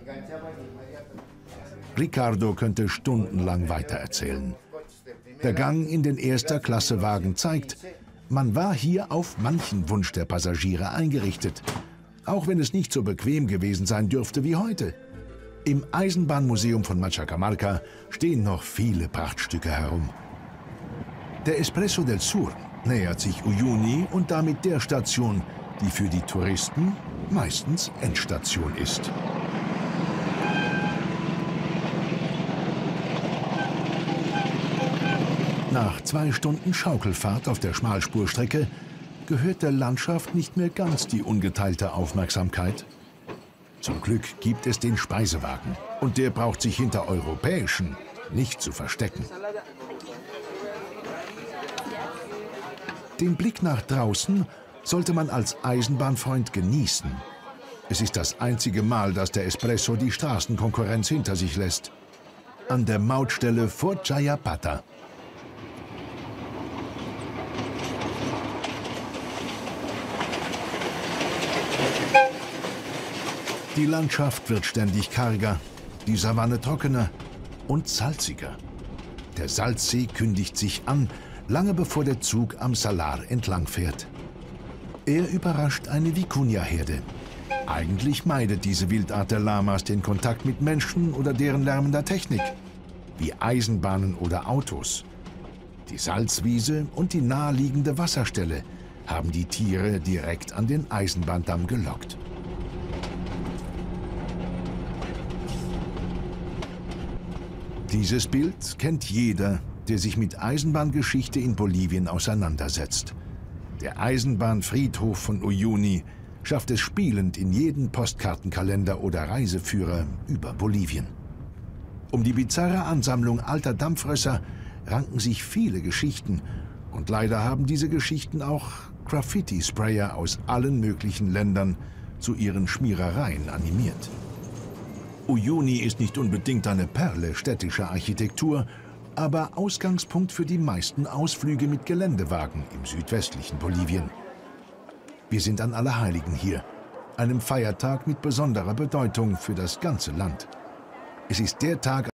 Ricardo könnte stundenlang weitererzählen. Der Gang in den Erster-Klasse-Wagen zeigt, man war hier auf manchen Wunsch der Passagiere eingerichtet, auch wenn es nicht so bequem gewesen sein dürfte wie heute. Im Eisenbahnmuseum von Machacamarca stehen noch viele Prachtstücke herum. Der Espresso del Sur nähert sich Uyuni und damit der Station, die für die Touristen meistens Endstation ist. Nach zwei Stunden Schaukelfahrt auf der Schmalspurstrecke gehört der Landschaft nicht mehr ganz die ungeteilte Aufmerksamkeit. Zum Glück gibt es den Speisewagen und der braucht sich hinter europäischen nicht zu verstecken. Den Blick nach draußen sollte man als Eisenbahnfreund genießen. Es ist das einzige Mal, dass der Espresso die Straßenkonkurrenz hinter sich lässt. An der Mautstelle vor Jayapatha. Die Landschaft wird ständig karger, die Savanne trockener und salziger. Der Salzsee kündigt sich an, lange bevor der Zug am Salar entlangfährt. Er überrascht eine Vicuña-Herde. Eigentlich meidet diese Wildart der Lamas den Kontakt mit Menschen oder deren lärmender Technik, wie Eisenbahnen oder Autos. Die Salzwiese und die naheliegende Wasserstelle haben die Tiere direkt an den Eisenbahndamm gelockt. Dieses Bild kennt jeder, der sich mit Eisenbahngeschichte in Bolivien auseinandersetzt. Der Eisenbahnfriedhof von Uyuni schafft es spielend in jeden Postkartenkalender oder Reiseführer über Bolivien. Um die bizarre Ansammlung alter Dampfrösser ranken sich viele Geschichten und leider haben diese Geschichten auch Graffiti-Sprayer aus allen möglichen Ländern zu ihren Schmierereien animiert. Uyuni ist nicht unbedingt eine Perle städtischer Architektur, aber Ausgangspunkt für die meisten Ausflüge mit Geländewagen im südwestlichen Bolivien. Wir sind an Allerheiligen hier, einem Feiertag mit besonderer Bedeutung für das ganze Land. Es ist der Tag,